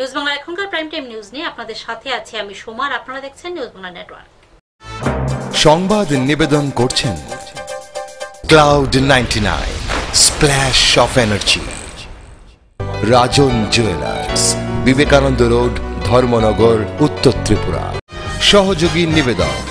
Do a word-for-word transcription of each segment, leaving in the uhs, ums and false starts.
News Bangla এখনকার prime time news নিয়ে আপনাদের সাথে আছি আমি সোমার। আপনারা দেখছেন নিউজ বাংলা নেটওয়ার্ক। সংবাদ নিবেদন করছেন cloud ninety nine splash of energy, Rajan jewellers, Vivekananda road, Dharmanagar, Uttar Tripura. সহযোগী নিবেদক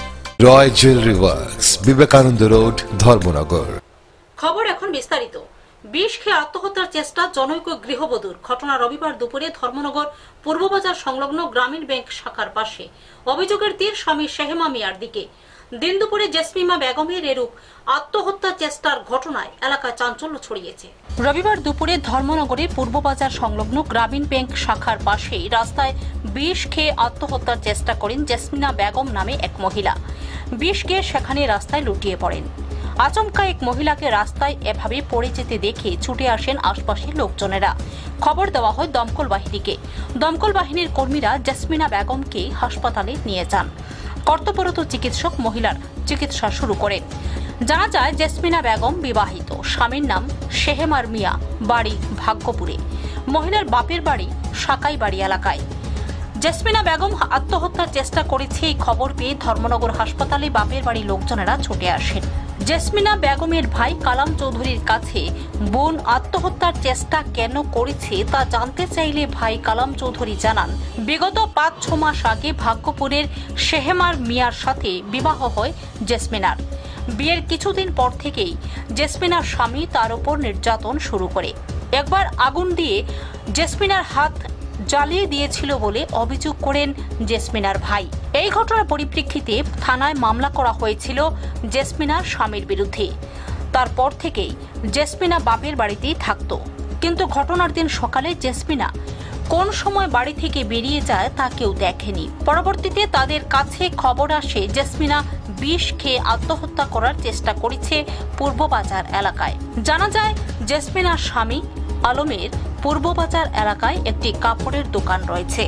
Roy jewellery works, Vivekananda road, Dharmanagar. খবর এখন বিস্তারিত। বিষ খেয়ে আত্মহত্যার চেষ্টা জনৈক গৃহবধূর। ঘটনা রবিবার দুপুরে ধর্মনগর পূর্ববাজার সংলগ্ন গ্রামীণ ব্যাংক শাখার পাশে। অভিযোগের তীর স্বামী শেহেমা মিয়ার দিকে। দিন দুপুরে জেসমিমা বেগমের এরূপ আত্মহত্যা চেষ্টার ঘটনায় এলাকায় চাঞ্চল্য ছড়িয়েছে। রবিবার দুপুরে ধর্মনগরে পূর্ববাজার সংলগ্ন গ্রামীণ ব্যাংক শাখার পাশেই রাস্তায় বিষ খেয়ে আত্মহত্যার চেষ্টা করেন জেসমিনা বেগম নামে এক মহিলা। বিষ খেয়ে সেখানে রাস্তায় লুটিয়ে পড়েন। আচমকা এক মহিলাকে রাস্তায় এভাবে পড়ে যেতে দেখে ছুটে আসেন আশপাশের লোকজনেরা। খবর দেওয়া হয় দমকল বাহিনীকে। দমকল বাহিনীর কর্মীরা জেসমিনা বেগমকে হাসপাতালে নিয়ে যান। কর্তব্যরত চিকিৎসক মহিলার চিকিৎসা শুরু করেন। জানা যায় জেসমিনা বেগম বিবাহিত, স্বামীর নাম শেহেমার মিয়া, বাড়ি ভাগ্যপুরে। মহিলার বাপের বাড়ি সাকাইবাড়ি এলাকায়। জেসমিনা বেগম আত্মহত্যার চেষ্টা করেছে এই খবর পেয়ে ধর্মনগর হাসপাতালে বাপের বাড়ির লোকজনেরা ছুটে আসেন। জেসমিনা বেগমের ভাই কালাম চৌধুরীর কাছে বোন আত্মহত্যার চেষ্টা কেন করেছে তা জানতে চাইলে ভাই কালাম চৌধুরী জানান, বিগত পাঁচ ছ মাস আগে ভাগ্যপুরের শেহেমার মিয়ার সাথে বিবাহ হয় জেসমিনার। বিয়ের কিছুদিন পর থেকেই জেসমিনার স্বামী তার উপর নির্যাতন শুরু করে। একবার আগুন দিয়ে জেসমিনার হাত জ্বালিয়ে দিয়েছিল বলে অভিযোগ করেন জেসমিনার ভাই। এই ঘটনার পরিপ্রেক্ষিতে থানায় মামলা করা হয়েছিল জেসমিনার স্বামীর বিরুদ্ধে। তারপর থেকেই জেসমিনা বাপের বাড়িতেই থাকত, কিন্তু ঘটনার দিন সকালে জেসমিনা কোন সময় বাড়ি থেকে বেরিয়ে যায় তা কেউ দেখেনি। পরবর্তীতে তাদের কাছে খবর আসে জেসমিনা বিষ খেয়ে আত্মহত্যা করার চেষ্টা করেছে পূর্ববাজার এলাকায়। জানা যায় জেসমিনার স্বামী আলমের পূর্ববাজার এলাকায় একটি কাপড়ের দোকান রয়েছে।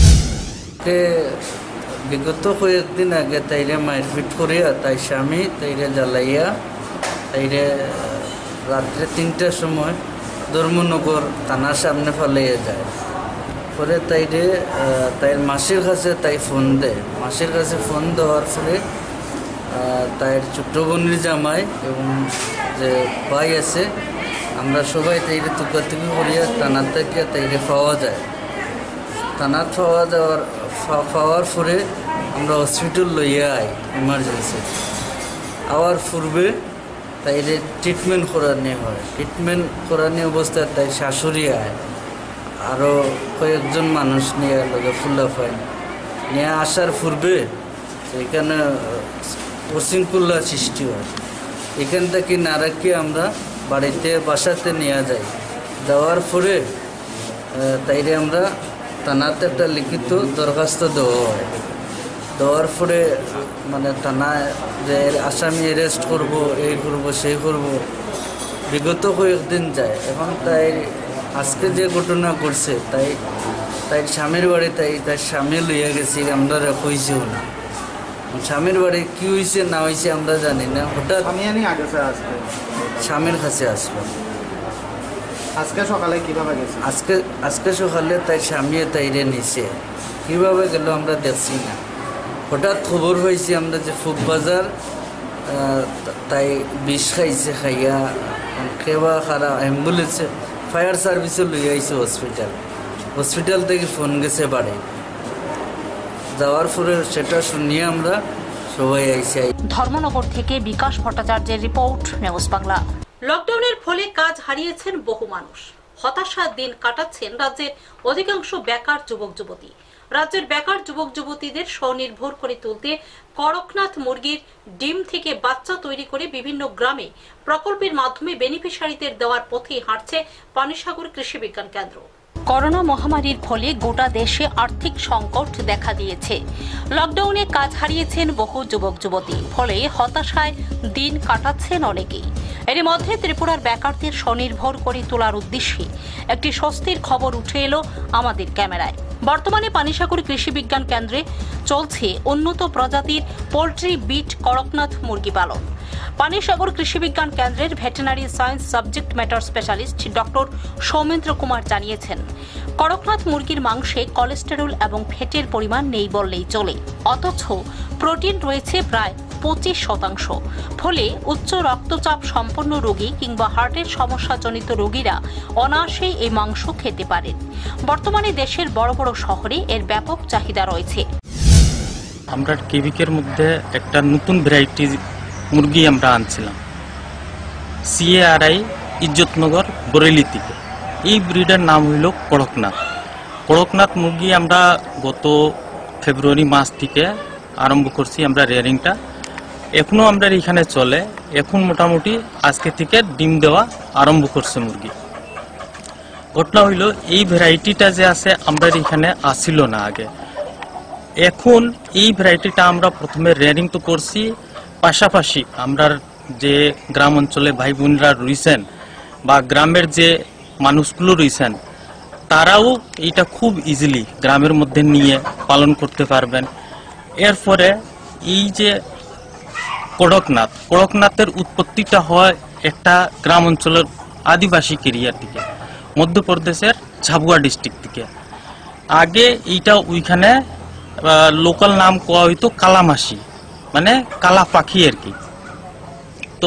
বিগত কয়েকদিন আগে তাইরে মারপিট করিয়া তাই স্বামী তাইরে জ্বালাইয়া তাইরে রাত্রে তিনটার সময় ধর্মনগর থানার সামনে ফেলাইয়া যায়। পরে তাইরে তাইর মাসির কাছে তাই ফোন দেয়। মাসির কাছে ফোন দেওয়ার ফলে তাইর ছোট বোনের জামাই এবং যে ভাই আছে আমরা সবাই তাইরে তুকাতুকি করিয়া থানার থেকে তাইরে পাওয়া যায়। থানার পাওয়া যাওয়ার পাওয়ার পরে আমরা হসপিটাল লইয়া আই ইমার্জেন্সি। আওয়ার পূর্বে তাইরে ট্রিটমেন্ট করানি হয়। ট্রিটমেন্ট করানি অবস্থায় তাই শাশুড়ি আয়, আরও কয়েকজন মানুষ নিয়ে লগে ফুলাফাই নিয়ে আসার পূর্বে এখানে উশৃঙ্খলা সৃষ্টি হয়। এখান থেকে না রাখি আমরা বাড়িতে বাসাতে নিয়ে যাই। যাওয়ার পরে তাইরে আমরা থানাতে একটা লিখিত দরখাস্ত দেওয়া হয়। দেওয়ার পরে মানে থানায় যে আসামি অ্যারেস্ট করবো, এই করবো সেই করবো, বিগত কয়েকদিন যায়। এখন তাই আজকে যে ঘটনা করছে তাই তাই স্বামীর বাড়ি তাই তার স্বামী লইয়া গেছি, আমরা কইছেও না। স্বামীর বাড়ি কি হয়েছে না হয়েছে আমরা জানি না। হঠাৎ স্বামীর কাছে আসলো। আজকে সকালে কিভাবে গেছে? আজকে আজকে সকালে তাই স্বামী তাইরে নিছে। কীভাবে গেল আমরা দেখছি না। হঠাৎ খবর হয়েছে আমরা যে ফুকবাজার তাই বিষ খাইছে, খাইয়া কেবা খারা অ্যাম্বুলেন্সে ফায়ার সার্ভিসে লই আইছে হসপিটাল। হসপিটাল থেকে ফোন গেছে বাড়ি। যাওয়ার পরে সেটা শুনিয়ে আমরা সবাই আইসি। ধর্মনগর থেকে বিকাশ ভট্টাচার্যের রিপোর্ট, নিউজ বাংলা। লকডাউনের ফলে কাজ হারিয়েছেন বহু মানুষ। হতাশার দিন কাটাচ্ছেন রাজ্যের অধিকাংশ বেকার যুবক যুবতী। রাজ্যের বেকার যুবক যুবতীদের স্বনির্ভর করে তুলতে করকনাথ মুরগির ডিম থেকে বাচ্চা তৈরি করে বিভিন্ন গ্রামে প্রকল্পের মাধ্যমে বেনিফিশিয়ারিদের দেওয়ার পথে হাঁটছে পানিসাগর কৃষি বিজ্ঞান কেন্দ্র। করোনা মহামারীর ফলে গোটা দেশে আর্থিক সংকট দেখা দিয়েছে। লকডাউনে কাজ হারিয়েছেন বহু যুবক যুবতী, ফলে হতাশায় দিন কাটাচ্ছেন অনেকেই। এর মধ্যে ত্রিপুরার বেকারদের স্বনির্ভর করে তোলার উদ্দেশ্যে একটি স্বস্তির খবর উঠে এলো আমাদের ক্যামেরায়। বর্তমানে পানিসাগর কৃষি বিজ্ঞান কেন্দ্রে চলছে উন্নত প্রজাতির পোল্ট্রি বিট করকনাথ মুরগি পালন। পানিসাগর কৃষি বিজ্ঞান কেন্দ্রের veterinary science subject matter specialist doctor Soumendra Kumar জানিয়েছেন, করকনাথ মুরগির মাংসে কোলেস্টেরল এবং ফ্যাটের পরিমাণ নেই বললেই চলে, অথচ প্রোটিন রয়েছে প্রায় পঁচিশ শতাংশ। ফলে উচ্চ রক্তচাপ সম্পন্ন রোগী কিংবা হার্টের সমস্যাজনিত রোগীরা অনায়াসেই এই মাংস খেতে পারেন। বর্তমানে দেশের বড় বড় শহরে এর ব্যাপক চাহিদা রয়েছে। আমরা কেভিকের মধ্যে একটা নতুন ভ্যারাইটি মুরগি আমরা আনছিলাম, সিএআরআই ইজ্জতনগর বরেলি থেকে। এই ব্রিডের নাম হইল কড়কনাথ। কড়কনাথ মুরগি আমরা গত ফেব্রুয়ারি মাস থেকে আরম্ভ করছি আমরা রেয়ারিংটা। এখনো আমরা এখানে চলে। এখন মোটামুটি আজকে থেকে ডিম দেওয়া আরম্ভ করছে মুরগি। ঘটনা হইল এই ভ্যারাইটিটা যে আছে আমরা এখানে আসিল না আগে। এখন এই ভ্যারাইটিটা আমরা প্রথমে রেয়ারিং তো করছি, পাশাপাশি আমরা যে গ্রাম অঞ্চলে ভাই বোনরা রয়েছেন বা গ্রামের যে মানুষগুলো রয়েছেন তারাও এটা খুব ইজিলি গ্রামের মধ্যে নিয়ে পালন করতে পারবেন। এরপরে এই যে কড়কনাথ, কড়কনাথের উৎপত্তিটা হয় একটা গ্রাম অঞ্চলের আদিবাসী এরিয়া থেকে, মধ্যপ্রদেশের ঝাবুয়া ডিস্ট্রিক্ট থেকে। আগে এইটা ওইখানে লোকাল নাম কোয়া হইতো কালামাসি, মানে কালা পাখি আর কি। তো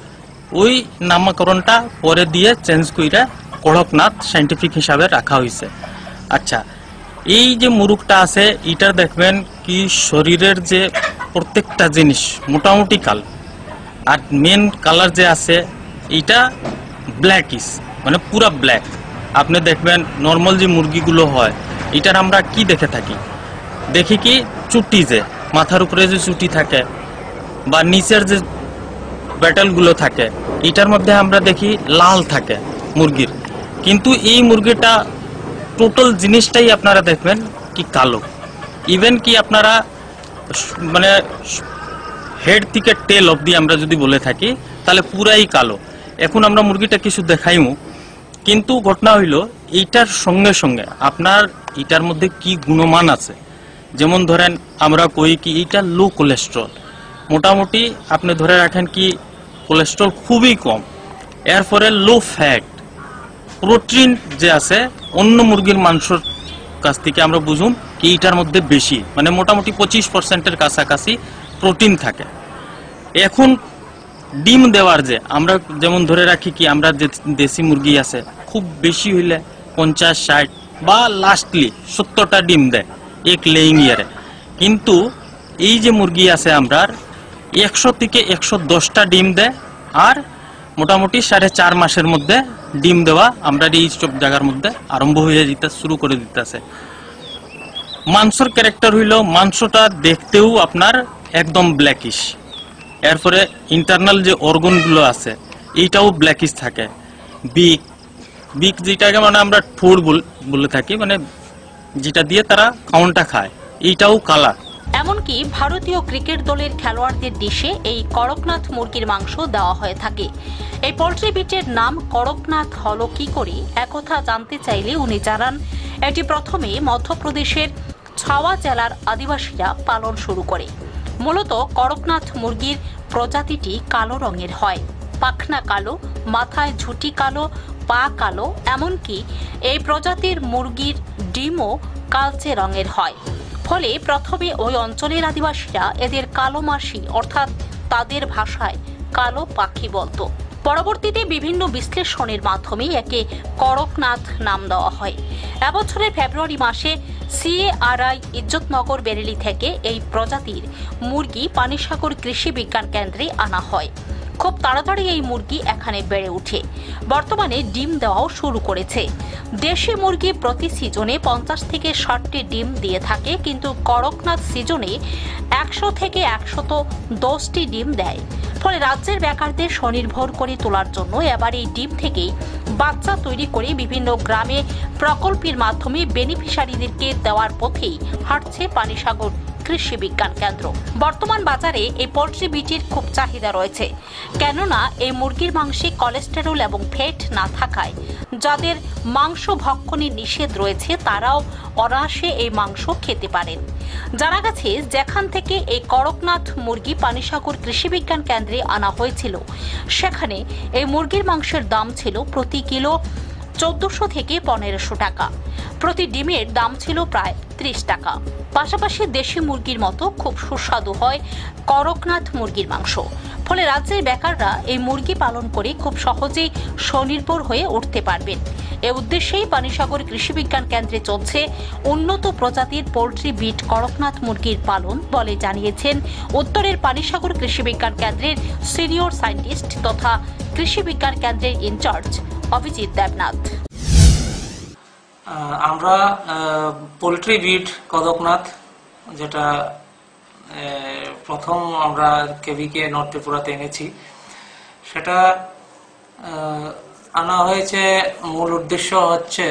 ওই নামকরণটা পরে দিয়ে চেঞ্জ করে কড়কনাথ সাইন্টিফিক হিসাবে রাখা হয়েছে। আচ্ছা, এই যে মুরগটা আছে এটা দেখবেন কি শরীরের যে প্রত্যেকটা জিনিস মোটামুটি কাল, আর মেন কালার যে আছে এটা ব্ল্যাকিস, মানে পুরা ব্ল্যাক। আপনি দেখবেন নর্মাল যে মুরগিগুলো হয় এটার আমরা কি দেখে থাকি, দেখি কি চুটি, যে মাথার উপরে যে চুটি থাকে বা নিচের যে ব্যাটেলগুলো থাকে এটার মধ্যে আমরা দেখি লাল থাকে মুরগির। কিন্তু এই মুরগিটা টোটাল জিনিসটাই আপনারা দেখবেন কি কালো। ইভেন কি আপনারা মানে হেড থেকে টেল অবধি আমরা যদি বলে থাকি তাহলে পুরাই কালো। এখন আমরা মুরগিটা কিছু দেখাইমু, কিন্তু ঘটনা হইল এইটার সঙ্গে সঙ্গে আপনার এটার মধ্যে কি গুণমান আছে। যেমন ধরেন আমরা কই কি এটা লো কোলেস্ট্রল, মোটামুটি আপনি ধরে রাখেন কি কোলেস্ট্রল খুবই কম। এরপরে লো ফ্যাট, প্রোটিন যে আছে অন্য মুরগির মাংসর কাছ থেকে আমরা বুঝুন কি এটার মধ্যে বেশি, মানে মোটামুটি পঁচিশ পার্সেন্টের কাছাকাছি প্রোটিন থাকে। এখন ডিম দেওয়ার যে আমরা যেমন ধরে রাখি কি আমরা যে দেশি মুরগি আছে খুব বেশি হইলে পঞ্চাশ ষাট বা লাস্টলি সত্তরটা ডিম দেয় এক লেইং ইয়ারে, কিন্তু এই যে মুরগি আছে আমরা একশো থেকে একশো দশটা ডিম দেয়, আর মোটামুটি সাড়ে চার মাসের মধ্যে ডিম দেওয়া আমরা এই সব জায়গার মধ্যে আরম্ভ হয়ে যেতে শুরু করে দিতেছে। মাংসর ক্যারেক্টার হইল মাংসটা দেখতেও আপনার একদম ব্ল্যাকিশ। এরপরে ইন্টারনাল যে অর্গনগুলো আছে এইটাও ব্ল্যাকিশ থাকে। বিক বিক যেটাকে মানে আমরা ঠোঁট বলে থাকি, মানে যেটা দিয়ে তারা কাউন্টটা খায়, এইটাও কালা। এমনকি ভারতীয় ক্রিকেট দলের খেলোয়াড়দের ডিশে এই করকনাথ মুরগির মাংস দেওয়া হয়ে থাকে। এই পোল্ট্রি বিটের নাম করকনাথ হলো কি করে, একথা জানতে চাইলে উনি জানান, এটি প্রথমে মধ্যপ্রদেশের ছাওয়া জেলার আদিবাসীরা পালন শুরু করে। মূলত করকনাথ মুরগির প্রজাতিটি কালো রঙের হয়, পাখনা কালো, মাথায় ঝুঁটি কালো, পা কালো, এমনকি এই প্রজাতির মুরগির ডিমও কালচে রঙের হয়। ফলে প্রথমে ওই অঞ্চলের আদিবাসীরা এদের কালো মাসি অর্থাৎ তাদের ভাষায় কালো পাখি বলতো। পরবর্তীতে বিভিন্ন বিশ্লেষণের মাধ্যমে একে করকনাথ নাম দেওয়া হয়। এবছরের ফেব্রুয়ারি মাসে সিএআরআই ইজ্জতনগর বেরেলি থেকে এই প্রজাতির মুরগি পানিসাগর কৃষি বিজ্ঞান কেন্দ্রে আনা হয়। খুব তাড়াতাড়ি এই মুরগি এখানে বেড়ে ওঠে, বর্তমানে ডিম দেওয়াও শুরু করেছে। দেশি মুরগি প্রতি সিজনে পঞ্চাশ থেকে ষাটটি ডিম দিয়ে থাকে, কিন্তু করকনাথ সিজনে একশো থেকে একশত দশটি ডিম দেয়। ফলে রাজ্যের বেকারদের স্বনির্ভর করে তোলার জন্য এবার এই ডিম থেকেই বাচ্চা তৈরি করে বিভিন্ন গ্রামে প্রকল্পের মাধ্যমে বেনিফিশিয়ারিদেরকে দেওয়ার পথেই হাঁটছে পানিসাগর কৃষি বিজ্ঞান কেন্দ্র। বর্তমান বাজারে এই পোল্ট্রি বিটির খুব চাহিদা রয়েছে, কেননা এই মুরগির মাংসে কোলেস্টেরল এবং ফ্যাট না থাকায় যাদের মাংস ভক্ষণে নিষেধ রয়েছে তারাও অনায়াসে এই মাংস খেতে পারেন। জানা গেছে, যেখান থেকে এই করকনাথ মুরগি পানিসাগর কৃষি বিজ্ঞান কেন্দ্রে আনা হয়েছিল, সেখানে এই মুরগির মাংসের দাম ছিল প্রতি কিলো চোদ্দশো থেকে পনেরোশো টাকা। প্রতি ডিমের দাম ছিল প্রায় ত্রিশ টাকা। পাশাপাশি দেশি মুরগির মতো খুব সুস্বাদু হয় করকনাথ মুরগির মাংস। ফলে রাজ্যের বেকাররা এই মুরগি পালন করে খুব সহজেই স্বনির্ভর হয়ে উঠতে পারবেন। এ উদ্দেশ্যেই পানিসাগর কৃষি বিজ্ঞান কেন্দ্রে চলছে উন্নত প্রজাতির পোল্ট্রি বিট করকনাথ মুরগির পালন বলে জানিয়েছেন উত্তরের পানিসাগর কৃষি বিজ্ঞান কেন্দ্রের সিনিয়র সায়েন্টিস্ট তথা কৃষি বিজ্ঞান কেন্দ্রের ইনচার্জ অভিজিৎ দেবনাথ। আমরা পোল্ট্রি বিট কদকনাথ, যেটা প্রথম আমরা কেভিকে নর্থ ত্রিপুরাতে এনেছি, সেটা আনা হয়েছে মূল উদ্দেশ্য হচ্ছে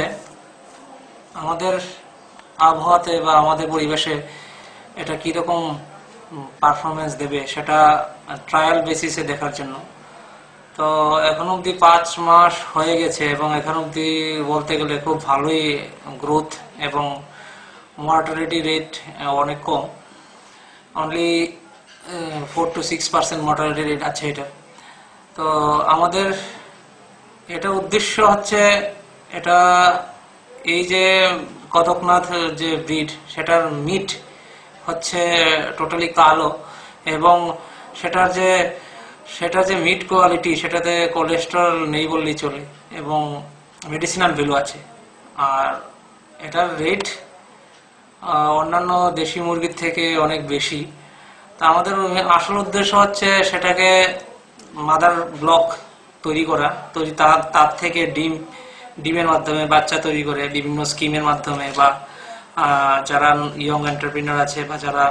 আমাদের আবহাওয়াতে বা আমাদের পরিবেশে এটা কীরকম পারফরমেন্স দেবে সেটা ট্রায়াল বেসিসে দেখার জন্য। তো এখন অবধি পাঁচ মাস হয়ে গেছে এবং এখন অবধি বলতে গেলে খুব ভালোই গ্রোথ এবং মর্টালিটি রেট অনেক কম, only four to six percent mortality rate আছে এটা। তো আমাদের এটা উদ্দেশ্য হচ্ছে এটা এই যে কদকনাথ যে ব্রিড, সেটার মিট হচ্ছে টোটালি কালো এবং সেটার যে সেটা যে মিট কোয়ালিটি, সেটাতে কোলেস্টেরল নেই বললেই চলে এবং মেডিসিনাল ভ্যালু আছে। আর এটার রেট অন্যান্য দেশি মুরগির থেকে অনেক বেশি। তা আমাদের আসল উদ্দেশ্য হচ্ছে সেটাকে মাদার ব্লক তৈরি করা, তৈরি তার তার থেকে ডিম ডিমের মাধ্যমে বাচ্চা তৈরি করে বিভিন্ন স্কিমের মাধ্যমে বা যারা ইয়ং এন্টারপ্রিনার আছে বা যারা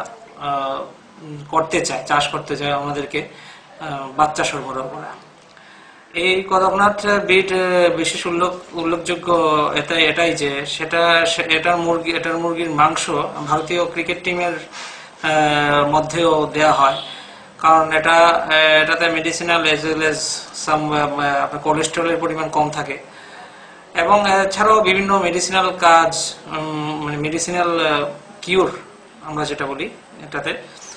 করতে চায়, চাষ করতে চায়, আমাদেরকে বাচ্চা সরবরাহ করা। এই কদকনাথ বিট বিশেষ উল্লেখ উল্লেখযোগ্য এটাই এটাই যে সেটা এটার মুরগি এটার মুরগির মাংস ভারতীয় ক্রিকেট টিমের মধ্যেও দেয়া হয়, কারণ এটা এটাতে medicinal as well as some আপনার কোলেস্টেরলের পরিমাণ কম থাকে এবং এছাড়াও বিভিন্ন মেডিসিনাল কাজ, মানে মেডিসিনাল কিউর আমরা যেটা বলি, এটাতে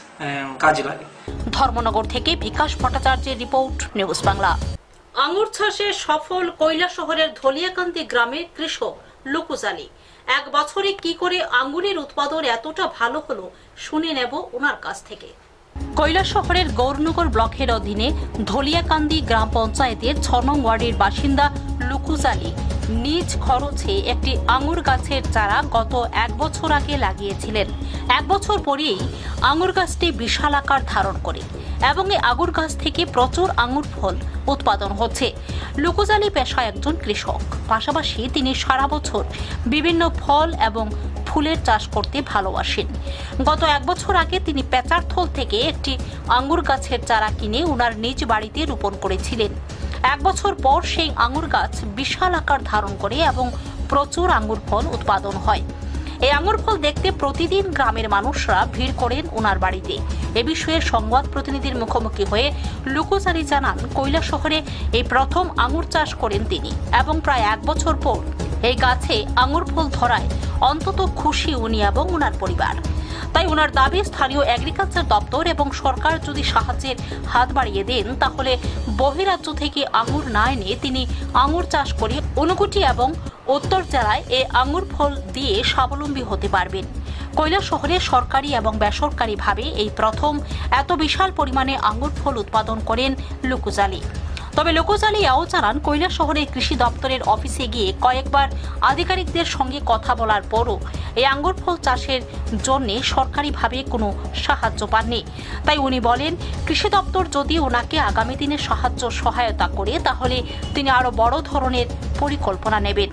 কাজে লাগে। ধর্মনগর থেকে বিকাশ ভট্টাচার্যের রিপোর্ট, নিউজ বাংলা। আঙুর চাষে সফল কৈলাসহরের ধলিয়াকান্দি গ্রামের কৃষক লুকুস আলী। এক বছরে কি করে আঙ্গুরের উৎপাদন এতটা ভালো হলো শুনে নেব ওনার কাছ থেকে। কৈলাসহরের গৌরনগর ব্লকের অধীনে ধলিয়াকান্দি গ্রাম পঞ্চায়েতের ছ নং ওয়ার্ডের বাসিন্দা লুকুস আলী নিজ খরচে একটি আঙুর গাছের চারা গত এক বছর আগে লাগিয়েছিলেন। এক বছর পরেই আঙুর গাছটি বিশাল আকার ধারণ করে এবং এই আঙুর গাছ থেকে প্রচুর আঙুর ফল উৎপাদন হচ্ছে। লুকুস আলী পেশায় একজন কৃষক, পাশাপাশি তিনি সারা বছর বিভিন্ন ফল এবং ফুলের চাষ করতে ভালোবাসেন। গত এক বছর আগে তিনি পেচারথল থেকে একটি আঙুর গাছের চারা কিনে ওনার নিজ বাড়িতে রোপণ করেছিলেন। এক বছর পর সেই আঙুর গাছ বিশাল আকার ধারণ করে এবং প্রচুর আঙুর ফল উৎপাদন হয়। এই আঙুর ফল দেখতে প্রতিদিন গ্রামের মানুষরা ভিড় করেন ওনার বাড়িতে। এ বিষয়ে সংবাদ প্রতিনিধির মুখোমুখি হয়ে লুকুস আলী জানান, কৈলাসহরে এই প্রথম আঙুর চাষ করেন তিনি এবং প্রায় এক বছর পর এই গাছে আঙুর ফল ধরায় অন্তত খুশি উনি এবং ওনার পরিবার। তাই ওনার দাবি, স্থানীয় এগ্রিকালচার দপ্তর এবং সরকার যদি সাহায্যের হাত বাড়িয়ে দেন তাহলে বহিরাজ্য থেকে আঙুর না এনে তিনি আঙুর চাষ করে ঊনকোটি এবং উত্তর জেলায় এই আঙুর ফল দিয়ে স্বাবলম্বী হতে পারবেন। কৈলাসহরে সরকারি এবং বেসরকারিভাবে এই প্রথম এত বিশাল পরিমাণে আঙুর ফল উৎপাদন করেন লুকুস আলী। তবে লুকুস আলী এও জানান, কৈলাসহরের কৃষি দপ্তরের অফিসে গিয়ে কয়েকবার আধিকারিকদের সঙ্গে কথা বলার পরও এই আঙ্গুর ফল চাষের জন্য সরকারিভাবে কোনো সাহায্য পাননি। তাই উনি বলেন, কৃষি দপ্তর যদি ওনাকে আগামী দিনে সাহায্য সহায়তা করে তাহলে তিনি আরো বড় ধরনের পরিকল্পনা নেবেন।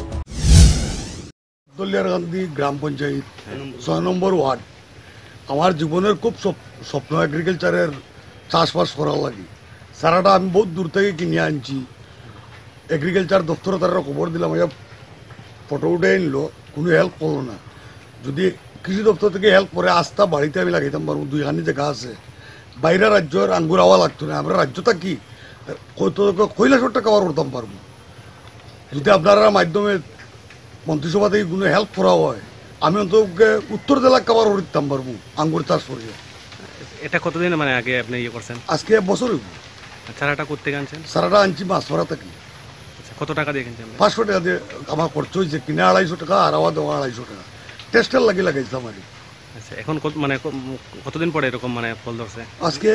দলিয়াকান্দি গ্রাম পঞ্চায়েত ছয় নম্বর ওয়ার্ড। আমার জীবনের খুব স্বপ্ন এগ্রিকালচারের চাষবাস করা লাগে। সারাটা আমি বহুত দূর থেকে কিনে আনছি। এগ্রিকালচার দপ্তরে তারা খবর দিলাম, ফটো উঠে আনলো, কোনো হেল্প করলো না। যদি কৃষি দপ্তর থেকে হেল্প করে আস্থা বাড়িতে আমি লাগাইতাম পারবো, দুইখানি জায়গা আছে। বাইরে রাজ্যের আঙ্গুর আওয়া লাগতো না, আমরা রাজ্যটা কি কৈলাসর টাকা আবার করতাম পারবো। যদি আপনারা মাধ্যমে মন্ত্রিসভা থেকে কোনো হেল্প করা হয়, আমি অন্তত উত্তর জেলা কাবার করতাম পারবো আঙ্গুর চাষ করিয়া। এটা কতদিন মানে আগে আপনি ইয়ে করছেন? আজকে এক বছর হইব। চারাটা করতে আনছেন? সারাটা আনছি মাছ ধরা থাকি। আচ্ছা, কত টাকা দিয়ে কিনছেন? পাঁচশো টাকা দিয়ে আমার খরচ হয়েছে, কিনে আড়াইশো টাকা আর আওয়া দেওয়া আড়াইশো টাকা, টেস্টের লাগিয়ে লাগাইছিলাম আর কি। আচ্ছা, এখন কত মানে কতদিন পরে এরকম মানে ফল ধরছে? আজকে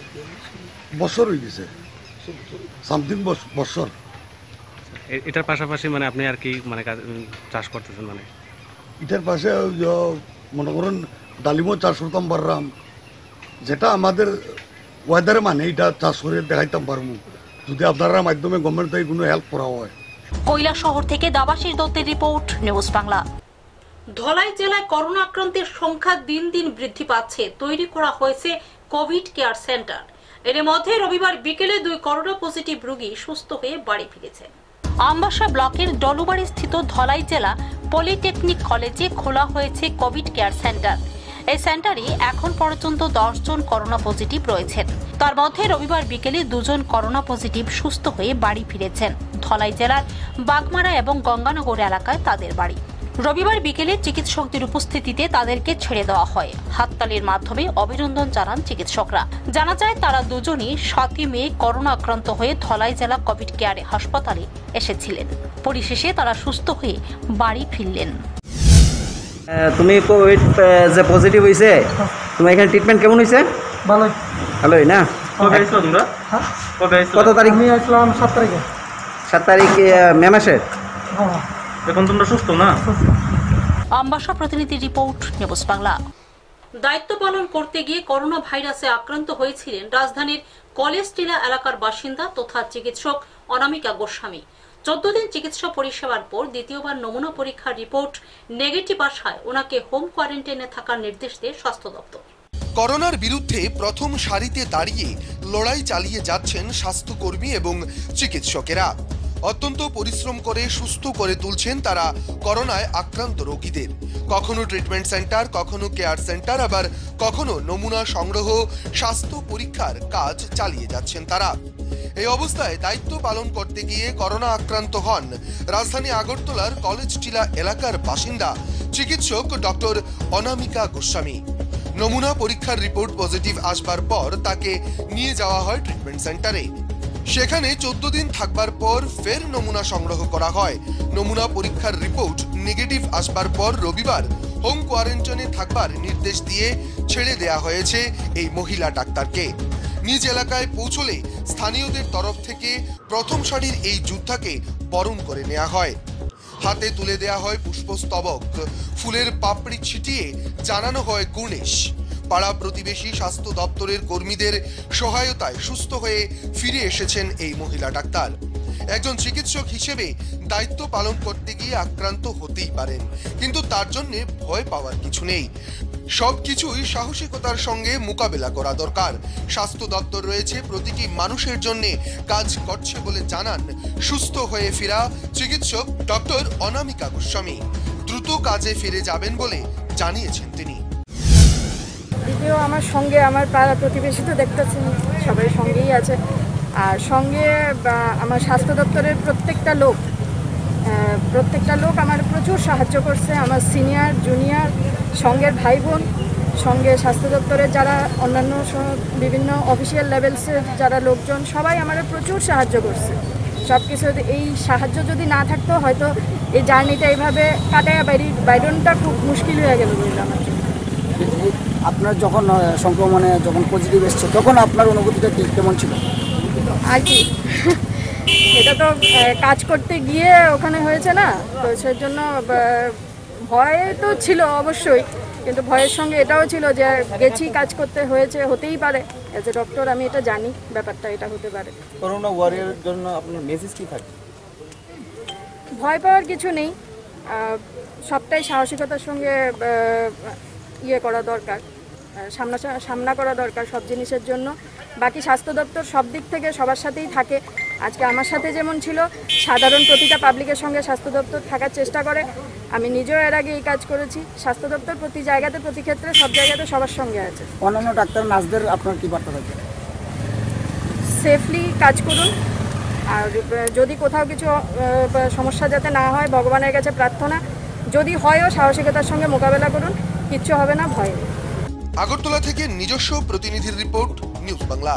বছর হয়ে গেছে, সামথিং বছর। এ- এটার পাশাপাশি মানে আপনি আর কি মানে কাজ- উম, চাষ করতেছেন মানে? এটার পাশে ওই যে মনে করেন ডালিমও চাষ করতাম পারলাম, যেটা আমাদের ওয়েদারে মানে এটা চাষ করে দেখাইতাম পারবো যদি আপনারা মাধ্যমে গভর্নমেন্ট থেকে কোনো হেল্প করা হয়। কৈলাসহর থেকে দেবাশিস দত্তের রিপোর্ট, নিউজ বাংলা। ধলাই জেলায় করোনা আক্রান্তের সংখ্যা দিন দিন বৃদ্ধি পাচ্ছে। তৈরি করা হয়েছে কোভিড কেয়ার সেন্টার। এর মধ্যে রবিবার বিকেলে দুই করোনা পজিটিভ রোগী সুস্থ হয়ে বাড়ি ফিরেছেন। আমবাসা ব্লকের ডলুবাড়ি স্থিত ধলাই জেলা পলিটেকনিক কলেজে খোলা হয়েছে কোভিড কেয়ার সেন্টার। এই সেন্টারে এখন পর্যন্ত দশ জন করোনা পজিটিভ রয়েছেন। তার মধ্যে রবিবার বিকেলে দুজন করোনা পজিটিভ সুস্থ হয়ে বাড়ি ফিরেছেন। ধলাই জেলার বাগমারা এবং গঙ্গানগর এলাকায় তাদের বাড়ি। রবিবার বিকেলে চিকিৎসকদের উপস্থিতিতে তাদেরকে ছেড়ে দেওয়া হয়। হাততালির মাধ্যমে অভিনন্দন জানান চিকিৎসকরা। জানা যায় তারা দুজনই সাতই মে করোনা আক্রান্ত হয়ে ধলাই জেলা কোভিড কেয়ার হাসপাতালে এসেছিলেন। পরিশেষে তারা সুস্থ হয়ে বাড়ি ফিরলেন। তুমি কোভিড যে পজিটিভ হয়েছে, তোমার এখানে ট্রিটমেন্ট কেমন হয়েছে? ভালোই ভালোই না? কবে আসলো তোমরা? হ্যাঁ কবে আসলো? কত তারিখ? আমি আসলাম সাত তারিখে। সাত তারিখ মে মাসের? হ্যাঁ। এখন তোমরা সুস্থ না? আমবাসা প্রতিনিধি রিপোর্ট, নিউজ বাংলা। দায়িত্ব পালন করতে গিয়ে করোনা ভাইরাসে আক্রান্ত হয়েছিলেন রাজধানীর কলেজ টিলা এলাকার বাসিন্দা তথা চিকিৎসক অনামিকা গোস্বামী। চোদ্দ দিন চিকিৎসা পরিষেবার পর দ্বিতীয়বার নমুনা পরীক্ষার রিপোর্ট নেগেটিভ আসায় ওনাকে হোম কোয়ারেন্টাইনে থাকার নির্দেশ দেয় স্বাস্থ্য দপ্তর। করোনার বিরুদ্ধে প্রথম সারিতে দাঁড়িয়ে লড়াই চালিয়ে যাচ্ছেন স্বাস্থ্যকর্মী এবং চিকিৎসকেরা। অত্যন্ত পরিশ্রম করে সুস্থ করে তুলছেন তারা করোনায় আক্রান্ত রোগীদের। কখনো ট্রিটমেন্ট সেন্টার, কখনো কেয়ার সেন্টার, আবার কখনো নমুনা সংগ্রহ, স্বাস্থ্য পরীক্ষার কাজ চালিয়ে যাচ্ছেন তারা। এই অবস্থায় দায়িত্ব পালন করতে গিয়ে করোনা আক্রান্ত হন রাজধানী আগরতলার কলেজ টিলা এলাকার বাসিন্দা চিকিৎসক ডক্টর অনামিকা গোস্বামী। নমুনা পরীক্ষার রিপোর্ট পজিটিভ আসবার পর তাকে নিয়ে যাওয়া হয় ট্রিটমেন্ট সেন্টারে। সেখানে চোদ্দ দিন থাকবার পর ফের নমুনা সংগ্রহ করা হয়। নমুনা পরীক্ষার রিপোর্ট নেগেটিভ আসবার পর রবিবার হোম কোয়ারেন্টাইনে থাকবার নির্দেশ দিয়ে ছেড়ে দেয়া হয়েছে এই মহিলা ডাক্তারকে। নিজ এলাকায় পৌঁছলে স্থানীয়দের তরফ থেকে প্রথম সারির এই যোদ্ধাকে বরণ করে নেওয়া হয়। হাতে তুলে দেয়া হয় পুষ্পস্তবক, ফুলের পাপড়ি ছিটিয়ে জানানো হয় কুর্নিশ। পাড়া প্রতিবেশী স্বাস্থ্য দপ্তরের কর্মীদের সহায়তায় সুস্থ হয়ে ফিরে এসেছেন এই মহিলা ডাক্তার। একজন চিকিৎসক হিসেবে দায়িত্ব পালন করতে গিয়ে আক্রান্ত হতেই পারেন, কিন্তু তার জন্য ভয় পাওয়ার কিছু নেই। সবকিছুই সাহসিকতার সঙ্গে মোকাবেলা করা দরকার। স্বাস্থ্য দপ্তর রয়েছে প্রতিটি মানুষের জন্য কাজ করছে বলে জানান সুস্থ হয়ে ফেরা চিকিৎসক ডক্টর অনামিকা গোস্বামী। দ্রুত কাজে ফিরে যাবেন বলে জানিয়েছেন তিনি। দ্বিতীয় আমার সঙ্গে আমার পাড়া প্রতিবেশী তো দেখতেছেন সবাই সঙ্গেই আছে, আর সঙ্গে আমার স্বাস্থ্য দপ্তরের প্রত্যেকটা লোক প্রত্যেকটা লোক আমার প্রচুর সাহায্য করছে। আমার সিনিয়র জুনিয়র সঙ্গের ভাই বোন, সঙ্গে স্বাস্থ্য দপ্তরের যারা অন্যান্য বিভিন্ন অফিসিয়াল লেভেলসের যারা লোকজন, সবাই আমার প্রচুর সাহায্য করছে। সব কিছু এই সাহায্য যদি না থাকতো হয়তো এই জার্নিটা এইভাবে কাটায় বাইরে বাইরনটা খুব মুশকিল হয়ে গেল বলে আমার জন্য। আপনার যখন সংক্রমণে যখন পজিটিভ এসছে তখন আপনার অনুভূতিটা কেমন ছিল? আর কি এটা তো কাজ করতে গিয়ে ওখানে হয়েছে না, তো সেই জন্য ভয় তো ছিল অবশ্যই, কিন্তু ভয়ের সঙ্গে এটাও ছিল যে গেছি কাজ করতে হয়েছে, হতেই পারে। এজ এ ডক্টর আমি এটা জানি ব্যাপারটা এটা হতে পারে। করোনা ওয়ারিয়রের জন্য আপনার মেসেজ কি থাকে? ভয় পাওয়ার কিছু নেই, সবটাই সাহসিকতার সঙ্গে ইয়ে করা দরকার, সামনা সামনা করা দরকার সব জিনিসের জন্য। বাকি স্বাস্থ্য দপ্তর সব দিক থেকে সবার সাথেই থাকে, আজকে আমার সাথে যেমন ছিল, সাধারণ প্রতিটা পাবলিকের সঙ্গে স্বাস্থ্য দপ্তর থাকার চেষ্টা করে। আমি নিজেও এর আগে এই কাজ করেছি। স্বাস্থ্য দপ্তর প্রতি জায়গাতে, প্রতি ক্ষেত্রে, সব জায়গাতে সবার সঙ্গে আছে। অন্যান্য ডাক্তার নার্সদের আপনার কি বার্তা থাকবে? সেফলি কাজ করুন, আর যদি কোথাও কিছু সমস্যা যাতে না হয় ভগবানের কাছে প্রার্থনা, যদি হয়ও সাহসিকতার সঙ্গে মোকাবেলা করুন, কিচ্ছু হবে না, ভয় নেই। আগরতলা থেকে নিজস্ব প্রতিনিধির রিপোর্ট, নিউজ বাংলা।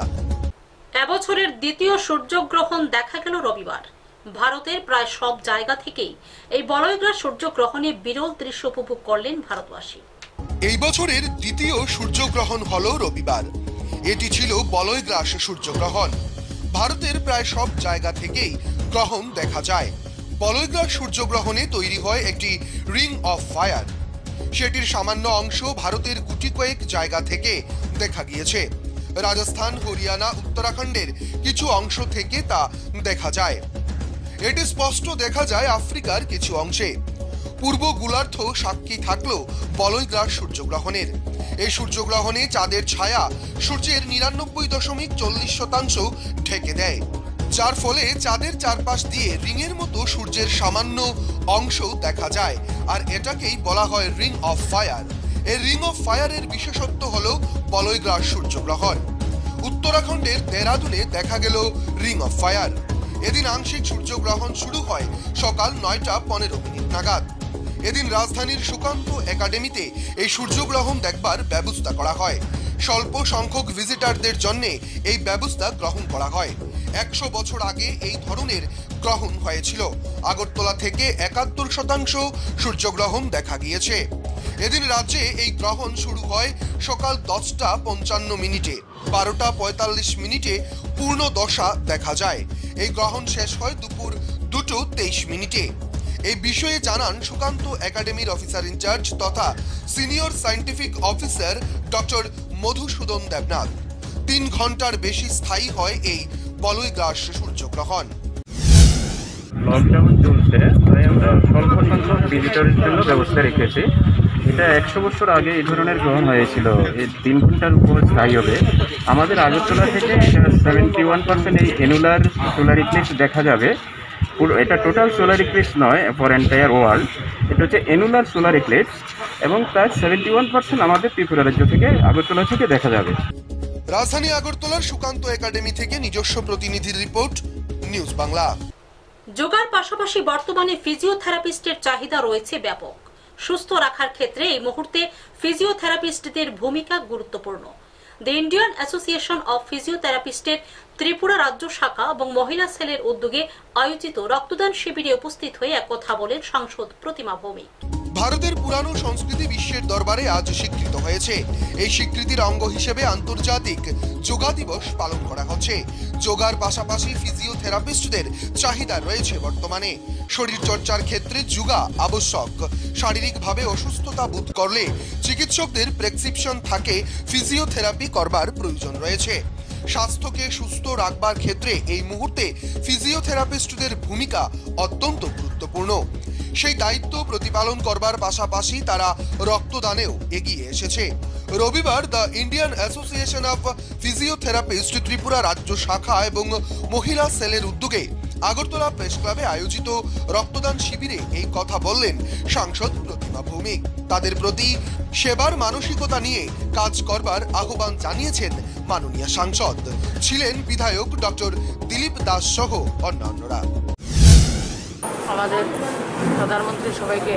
এবছরের দ্বিতীয় সূর্যগ্রহণ দেখা গেল রবিবার। ভারতের প্রায় সব জায়গা থেকেই এই বলয়গ্রাস সূর্যগ্রহণে বিরল দৃশ্য উপভোগ করলেন ভারতবাসী। এই বছরের দ্বিতীয় সূর্যগ্রহণ হল রবিবার। এটি ছিল বলয়গ্রাস সূর্যগ্রহণ। ভারতের প্রায় সব জায়গা থেকেই গ্রহণ দেখা যায়। বলয়গ্রাস সূর্যগ্রহণে তৈরি হয় একটি রিং অফ ফায়ার। সেটির সামান্য অংশ ভারতের গুটি কয়েক জায়গা থেকে দেখা গিয়েছে। রাজস্থান, হরিয়ানা, উত্তরাখণ্ডের কিছু অংশ থেকে তা দেখা যায়। এটি স্পষ্ট দেখা যায় আফ্রিকার কিছু অংশে। পূর্ব গোলার্ধ সাক্ষী থাকলেও বলয়গ্রাস সূর্যগ্রহণের। এই সূর্যগ্রহণে চাঁদের ছায়া সূর্যের নিরানব্বই দশমিক চল্লিশ শতাংশ ঢেকে দেয়, যার ফলে চাঁদের চারপাশ দিয়ে রিংয়ের মতো সূর্যের সামান্য অংশ দেখা যায়, আর এটাকেই বলা হয় রিং অফ ফায়ার। এই রিং অফ ফায়ারের বিশেষত্ব হল বলয়গ্রাস সূর্যগ্রহণ। উত্তরাখণ্ডের দেরাদুনে দেখা গেল রিং অফ ফায়ার। এদিন আংশিক সূর্যগ্রহণ শুরু হয় সকাল নয়টা পনেরো মিনিট নাগাদ। এদিন রাজধানীর সুকান্ত একাডেমিতে এই সূর্যগ্রহণ দেখবার ব্যবস্থা করা হয়। স্বল্প সংখ্যক ভিজিটারদের জন্য এই ব্যবস্থা গ্রহণ করা হয়। একশো বছর আগে এই ধরনের গ্রহণ হয়েছিল। আগরতলা থেকে একাত্তর শতাংশ সূর্যগ্রহণ দেখা গিয়েছে। এদিন রাজ্যে এই গ্রহণ শুরু হয় সকাল দশটা পঞ্চান্ন মিনিটে। বারোটা পঁয়তাল্লিশ মিনিটে পূর্ণ দশা দেখা যায়। এই গ্রহণ শেষ হয় দুপুর দুটো তেইশ মিনিটে। এই বিষয়ে জানান সুকান্ত একাডেমির অফিসার ইনচার্জ তথা senior scientific officer doctor Madhusudan Debnath. তিন ঘন্টার বেশি স্থায়ী হয় এই বলয়গ্রাস সূর্যগ্রহণ। লকডাউন চলছে, তাই আমরা স্বল্প সংখ্যক ভিজিটরের জন্য ব্যবস্থা রেখেছি। এটা একশো বছর আগে এই ধরনের গ্রহণ হয়েছিল। এই তিন ঘন্টার উপর স্থায়ী হবে। আমাদের আগরতলা থেকে সেভেন্টি ওয়ান পার্সেন্ট এই অ্যানুলার সোলার ইক্লিপস দেখা যাবে। পুরো এটা টোটাল সোলার ইক্লিপস নয় ফর এন্টায়ার ওয়ার্ল্ড, এটা হচ্ছে অ্যানুলার সোলার ইক্লিপস, এবং তার সেভেন্টি ওয়ান পার্সেন্ট আমাদের ত্রিপুরা রাজ্য থেকে আগরতলা থেকে দেখা যাবে। রাজধানী আগরতলার সুকান্ত একাডেমি থেকে নিজস্ব প্রতিনিধির রিপোর্ট, নিউজ বাংলা। যোগার পাশাপাশি বর্তমানে ফিজিওথেরাপিস্টের চাহিদা রয়েছে ব্যাপক। সুস্থ রাখার ক্ষেত্রে এই মুহূর্তে ফিজিওথেরাপিস্টদের ভূমিকা গুরুত্বপূর্ণ। দ্য ইন্ডিয়ান অ্যাসোসিয়েশন অব ফিজিওথেরাপিস্টের ত্রিপুরা রাজ্য শাখা এবং মহিলা সেলের উদ্যোগে আয়োজিত রক্তদান শিবিরে উপস্থিত হয়ে একথা বলেন সাংসদ প্রতিমা ভৌমিক। ভারতের পুরানো সংস্কৃতি বিশ্বের দরবারে আজ স্বীকৃত হয়েছে। এই স্বীকৃতির অঙ্গ হিসেবে আন্তর্জাতিক যোগা দিবস পালন করা হচ্ছে। যোগার পাশাপাশি ফিজিওথেরাপিস্টদের চাহিদা রয়েছে বর্তমানে। শরীর চর্চার ক্ষেত্রে যোগা আবশ্যক। শারীরিকভাবে অসুস্থতা বোধ করলে চিকিৎসকদের প্রেসক্রিপশন থাকে ফিজিওথেরাপি করবার প্রয়োজন রয়েছে। স্বাস্থ্যকে সুস্থ রাখবার ক্ষেত্রে এই মুহূর্তে ফিজিওথেরাপিস্টদের ভূমিকা অত্যন্ত গুরুত্বপূর্ণ। সেই দায়িত্ব প্রতিপালন করবার পাশাপাশি তারা রক্তদানেও এগিয়ে এসেছে। রবিবার the Indian association of physiotherapist Tripura রাজ্য শাখা এবং মহিলা সেলের উদ্যোগে আগরতলা প্রেস ক্লাবে আয়োজিত রক্তদান শিবিরে এই কথা বললেন সাংসদ প্রতিমা ভৌমিক। তাদের প্রতি সেবার মানসিকতা নিয়ে কাজ করবার আহ্বান জানিয়েছেন মাননীয় সাংসদ। ছিলেন বিধায়ক ডক্টর দিলীপ দাস সহ অন্যান্যরা। আমাদের প্রধানমন্ত্রী সবাইকে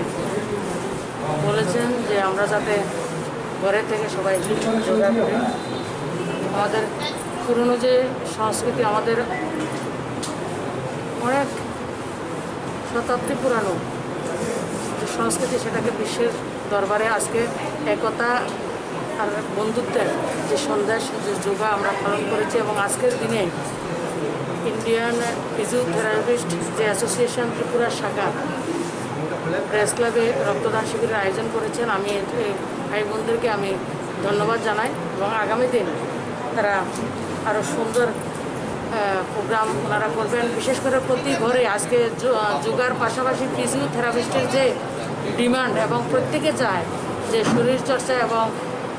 বলেছেন যে আমরা যাতে ঘরে থেকে সবাই যোগা করি। আমাদের পুরনো যে সংস্কৃতি, আমাদের অনেক শতাব্দী পুরানো যে সংস্কৃতি, সেটাকে বিশ্বের দরবারে আজকে একতা আর বন্ধুত্বের যে সন্দেশ, যে যোগা আমরা পালন করেছি। এবং আজকের দিনে ইন্ডিয়ান ফিজিওথেরাপিস্ট যে অ্যাসোসিয়েশন ত্রিপুরা শাখা প্রেস ক্লাবে রক্তদান শিবিরের আয়োজন করেছেন। আমি ভাই বোনদেরকে আমি ধন্যবাদ জানাই, এবং আগামী দিন তারা আরও সুন্দর প্রোগ্রাম ওনারা করবেন। বিশেষ করে প্রতি ঘরে আজকে যোগার পাশাপাশি ফিজিওথেরাপিস্টের যে ডিমান্ড, এবং প্রত্যেকে চায় যে শরীরচর্চা এবং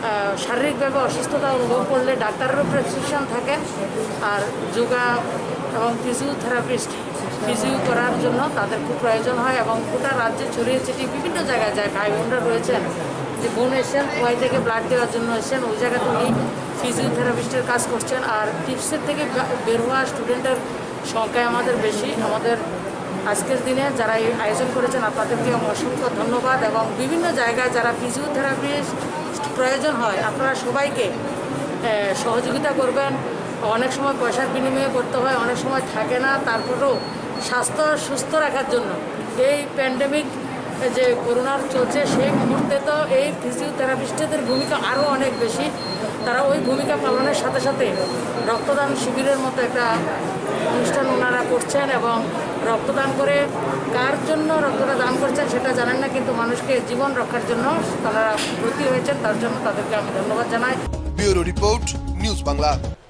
শারীরিকভাবে অসুস্থতা অনুভব করলে ডাক্তারেরও প্রেসক্রিপশন থাকে, আর যোগা এবং ফিজিওথেরাপিস্ট ফিজিও করার জন্য তাদের খুব প্রয়োজন হয় এবং গোটা রাজ্যে ছড়িয়ে ছিটিয়ে বিভিন্ন জায়গায় যায় ভাই বোনরা রয়েছেন যে বোন এসেছেন ওয়াই থেকে ব্লাড দেওয়ার জন্য এসেছেন ওই জায়গা থেকেই ফিজিওথেরাপিস্টের কাজ করছেন। আর টিপসের থেকে বের হওয়া স্টুডেন্টের সংখ্যায় আমাদের বেশি। আমাদের আজকের দিনে যারা এই আয়োজন করেছেন আপনাদেরকে অসংখ্য ধন্যবাদ এবং বিভিন্ন জায়গায় যারা ফিজিওথেরাপিস্ট প্রয়োজন হয় আপনারা সবাইকে সহযোগিতা করবেন। অনেক সময় পয়সার বিনিময়ে করতে হয়, অনেক সময় থাকে না, তারপরেও স্বাস্থ্য সুস্থ রাখার জন্য এই প্যান্ডেমিক যে করোনার চলছে সেই মুহূর্তে তো এই ফিজিওথেরাপিস্টদের ভূমিকা আরও অনেক বেশি। তারা ওই ভূমিকা পালনের সাথে সাথে রক্তদান শিবিরের মতো একটা অনুষ্ঠান ওনারা করছেন এবং রক্তদান করে কার জন্য রক্তটা দান করছেন সেটা জানেন না, কিন্তু মানুষকে জীবন রক্ষার জন্য তারা ব্রতী হয়েছেন, তার জন্য তাদেরকে আমি ধন্যবাদ জানাই। Bureau report, news Bangla.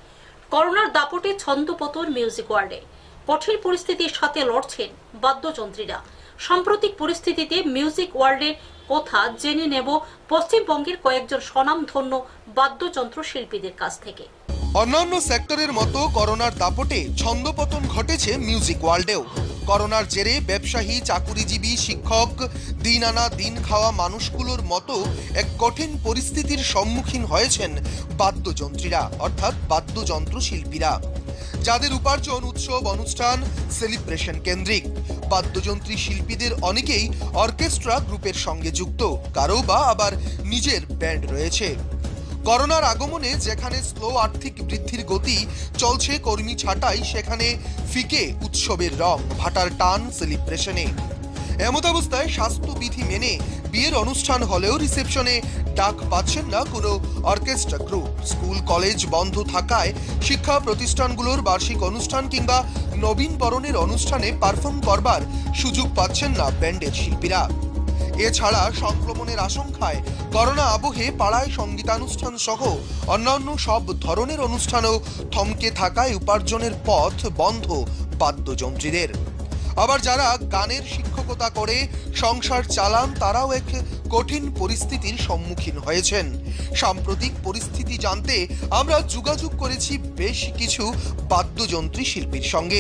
করোনার দাপটে ছন্দপতন মিউজিক ওয়ার্ল্ডে। কঠিন পরিস্থিতির সাথে লড়ছেন বাদ্যযন্ত্রীরা। সাম্প্রতিক পরিস্থিতিতে মিউজিক ওয়ার্ল্ডের কথা জেনে নেব পশ্চিমবঙ্গের কয়েকজন স্বনামধন্য বাদ্যযন্ত্র শিল্পীদের কাছ থেকে। অন্যান্য সেক্টরের মতো করোনার দাপটে ছন্দপতন ঘটেছে মিউজিক ওয়ার্ল্ডেও। করোনার জেরে ব্যবসায়ী, চাকুরিজীবী, শিক্ষক, দিন আনা দিন খাওয়া মানুষগুলোর মতো এক কঠিন পরিস্থিতির সম্মুখীন হয়েছেন বাদ্যযন্ত্রীরা, অর্থাৎ বাদ্যযন্ত্র শিল্পীরা, যাদের উপার্জন উৎসব, অনুষ্ঠান, সেলিব্রেশন কেন্দ্রিক। বাদ্যযন্ত্রী শিল্পীদের অনেকেই অর্কেস্ট্রা গ্রুপের সঙ্গে যুক্ত, কারো বা আবার নিজের ব্যান্ড রয়েছে। করোনার আগমনে যেখানে স্লো আর্থিক বৃদ্ধির গতি চলছে কর্মী ছাঁটাই, সেখানে ফিকে উৎসবের রং, ভাটার টান সেলিব্রেশনে। এমতাবস্থায় স্বাস্থ্যবিধি মেনে বিয়ের অনুষ্ঠান হলেও রিসেপশনে ডাক পাচ্ছেন না কোনো অর্কেস্ট্রা গ্রুপ। স্কুল কলেজ বন্ধ থাকায় শিক্ষা প্রতিষ্ঠানগুলোর বার্ষিক অনুষ্ঠান কিংবা নবীন বরণের অনুষ্ঠানে পারফর্ম করবার সুযোগ পাচ্ছেন না ব্যান্ডের শিল্পীরা। এছাড়া সংক্রমণের আশঙ্কায় করোনা আবহে পাড়ায় সঙ্গীতানুষ্ঠান সহ অন্যান্য সব ধরনের অনুষ্ঠানও থমকে থাকায় উপার্জনের পথ বন্ধ বাদ্যযন্ত্রীদের। আবার যারা গানের শিক্ষকতা করে সংসার চালান, তারাও এক কঠিন পরিস্থিতির সম্মুখীন হয়েছেন। সাম্প্রতিক পরিস্থিতি জানতে আমরা যোগাযোগ করেছি বেশ কিছু বাদ্যযন্ত্রী শিল্পীর সঙ্গে।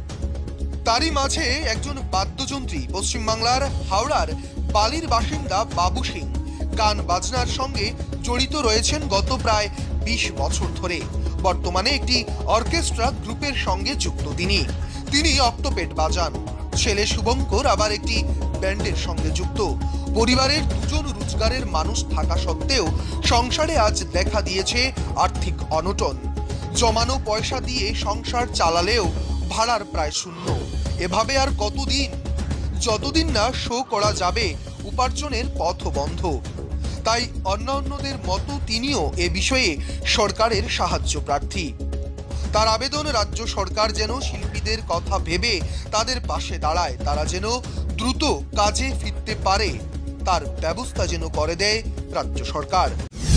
তারই মাঝে একজন বাদ্যযন্ত্রী পশ্চিমবাংলার হাওড়ার বালির বাসিন্দা বাবু সিং গান বাজনার সঙ্গে জড়িত রয়েছেন গত প্রায় বিশ বছর ধরে। বর্তমানে একটি অর্কেস্ট্রা গ্রুপের সঙ্গে যুক্ত তিনি। তিনি অক্টোপেড বাজান। ছেলে শুভঙ্কর আবার একটি ব্যান্ডের সঙ্গে যুক্ত। পরিবারের দুজন রোজগারের মানুষ থাকা সত্ত্বেও সংসারে আজ দেখা দিয়েছে আর্থিক অনটন। জমানো পয়সা দিয়ে সংসার চালালেও ভাড়ার প্রায় শূন্য। এভাবে আর কতদিন? যতদিন না শো করা যাবে উপার্জনের পথ বন্ধ। তাই অন্যান্যদের মতো তিনিও এ বিষয়ে সরকারের সাহায্য প্রার্থী। তার আবেদন, রাজ্য সরকার যেন শিল্পীদের কথা ভেবে তাদের পাশে দাঁড়ায়, তারা যেন দ্রুত কাজে ফিরতে পারে, তার ব্যবস্থা যেন করে দেয় রাজ্য সরকার।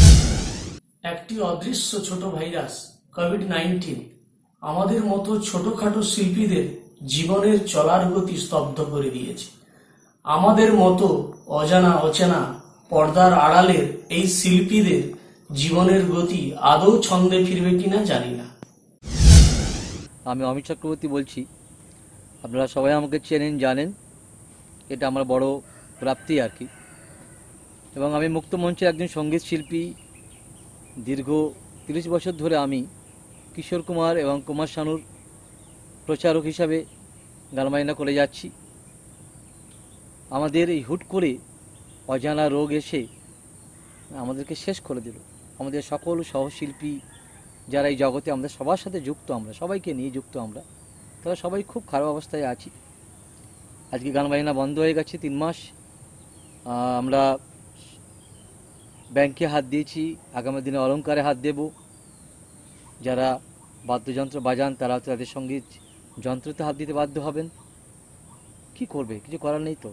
একটি অদৃশ্য ছোট ভাইরাস কোভিড নাইন্টিন আমাদের মতো ছোটখাটো শিল্পীদের জীবনের চলার গতি স্তব্ধ করে দিয়েছে। আমাদের মতো অজানা অচেনা পর্দার আড়ালের এই শিল্পীদের জীবনের গতি আদৌ ছন্দে ফিরবে কিনা জানি না। আমি অমিত চক্রবর্তী বলছি। আপনারা সবাই আমাকে চেনেন, জানেন, এটা আমার বড় প্রাপ্তি আর কি। এবং আমি মুক্তমঞ্চের একজন সঙ্গীত শিল্পী। দীর্ঘ তিরিশ বছর ধরে আমি কিশোর কুমার এবং কুমার শানুর প্রচারক হিসাবে গানবাজনা করে যাচ্ছি। আমাদের এই হুট করে অজানা রোগ এসে আমাদেরকে শেষ করে দিল। আমাদের সকল সহশিল্পী যারা এই জগতে আমাদের সবার সাথে যুক্ত, আমরা সবাইকে নিয়ে যুক্ত, আমরা তারা সবাই খুব খারাপ অবস্থায় আছি। আজকে গান বাজনা বন্ধ হয়ে গেছে তিন মাস। আমরা ব্যাংকে হাত দিয়েছি, আগামী দিনে অলংকারে হাত দেব। যারা বাদ্যযন্ত্র বাজান তারা তাদের সঙ্গীত যন্ত্রতে হাত দিতে বাধ্য হবেন। কি করবে? কিছু করার নেই তো।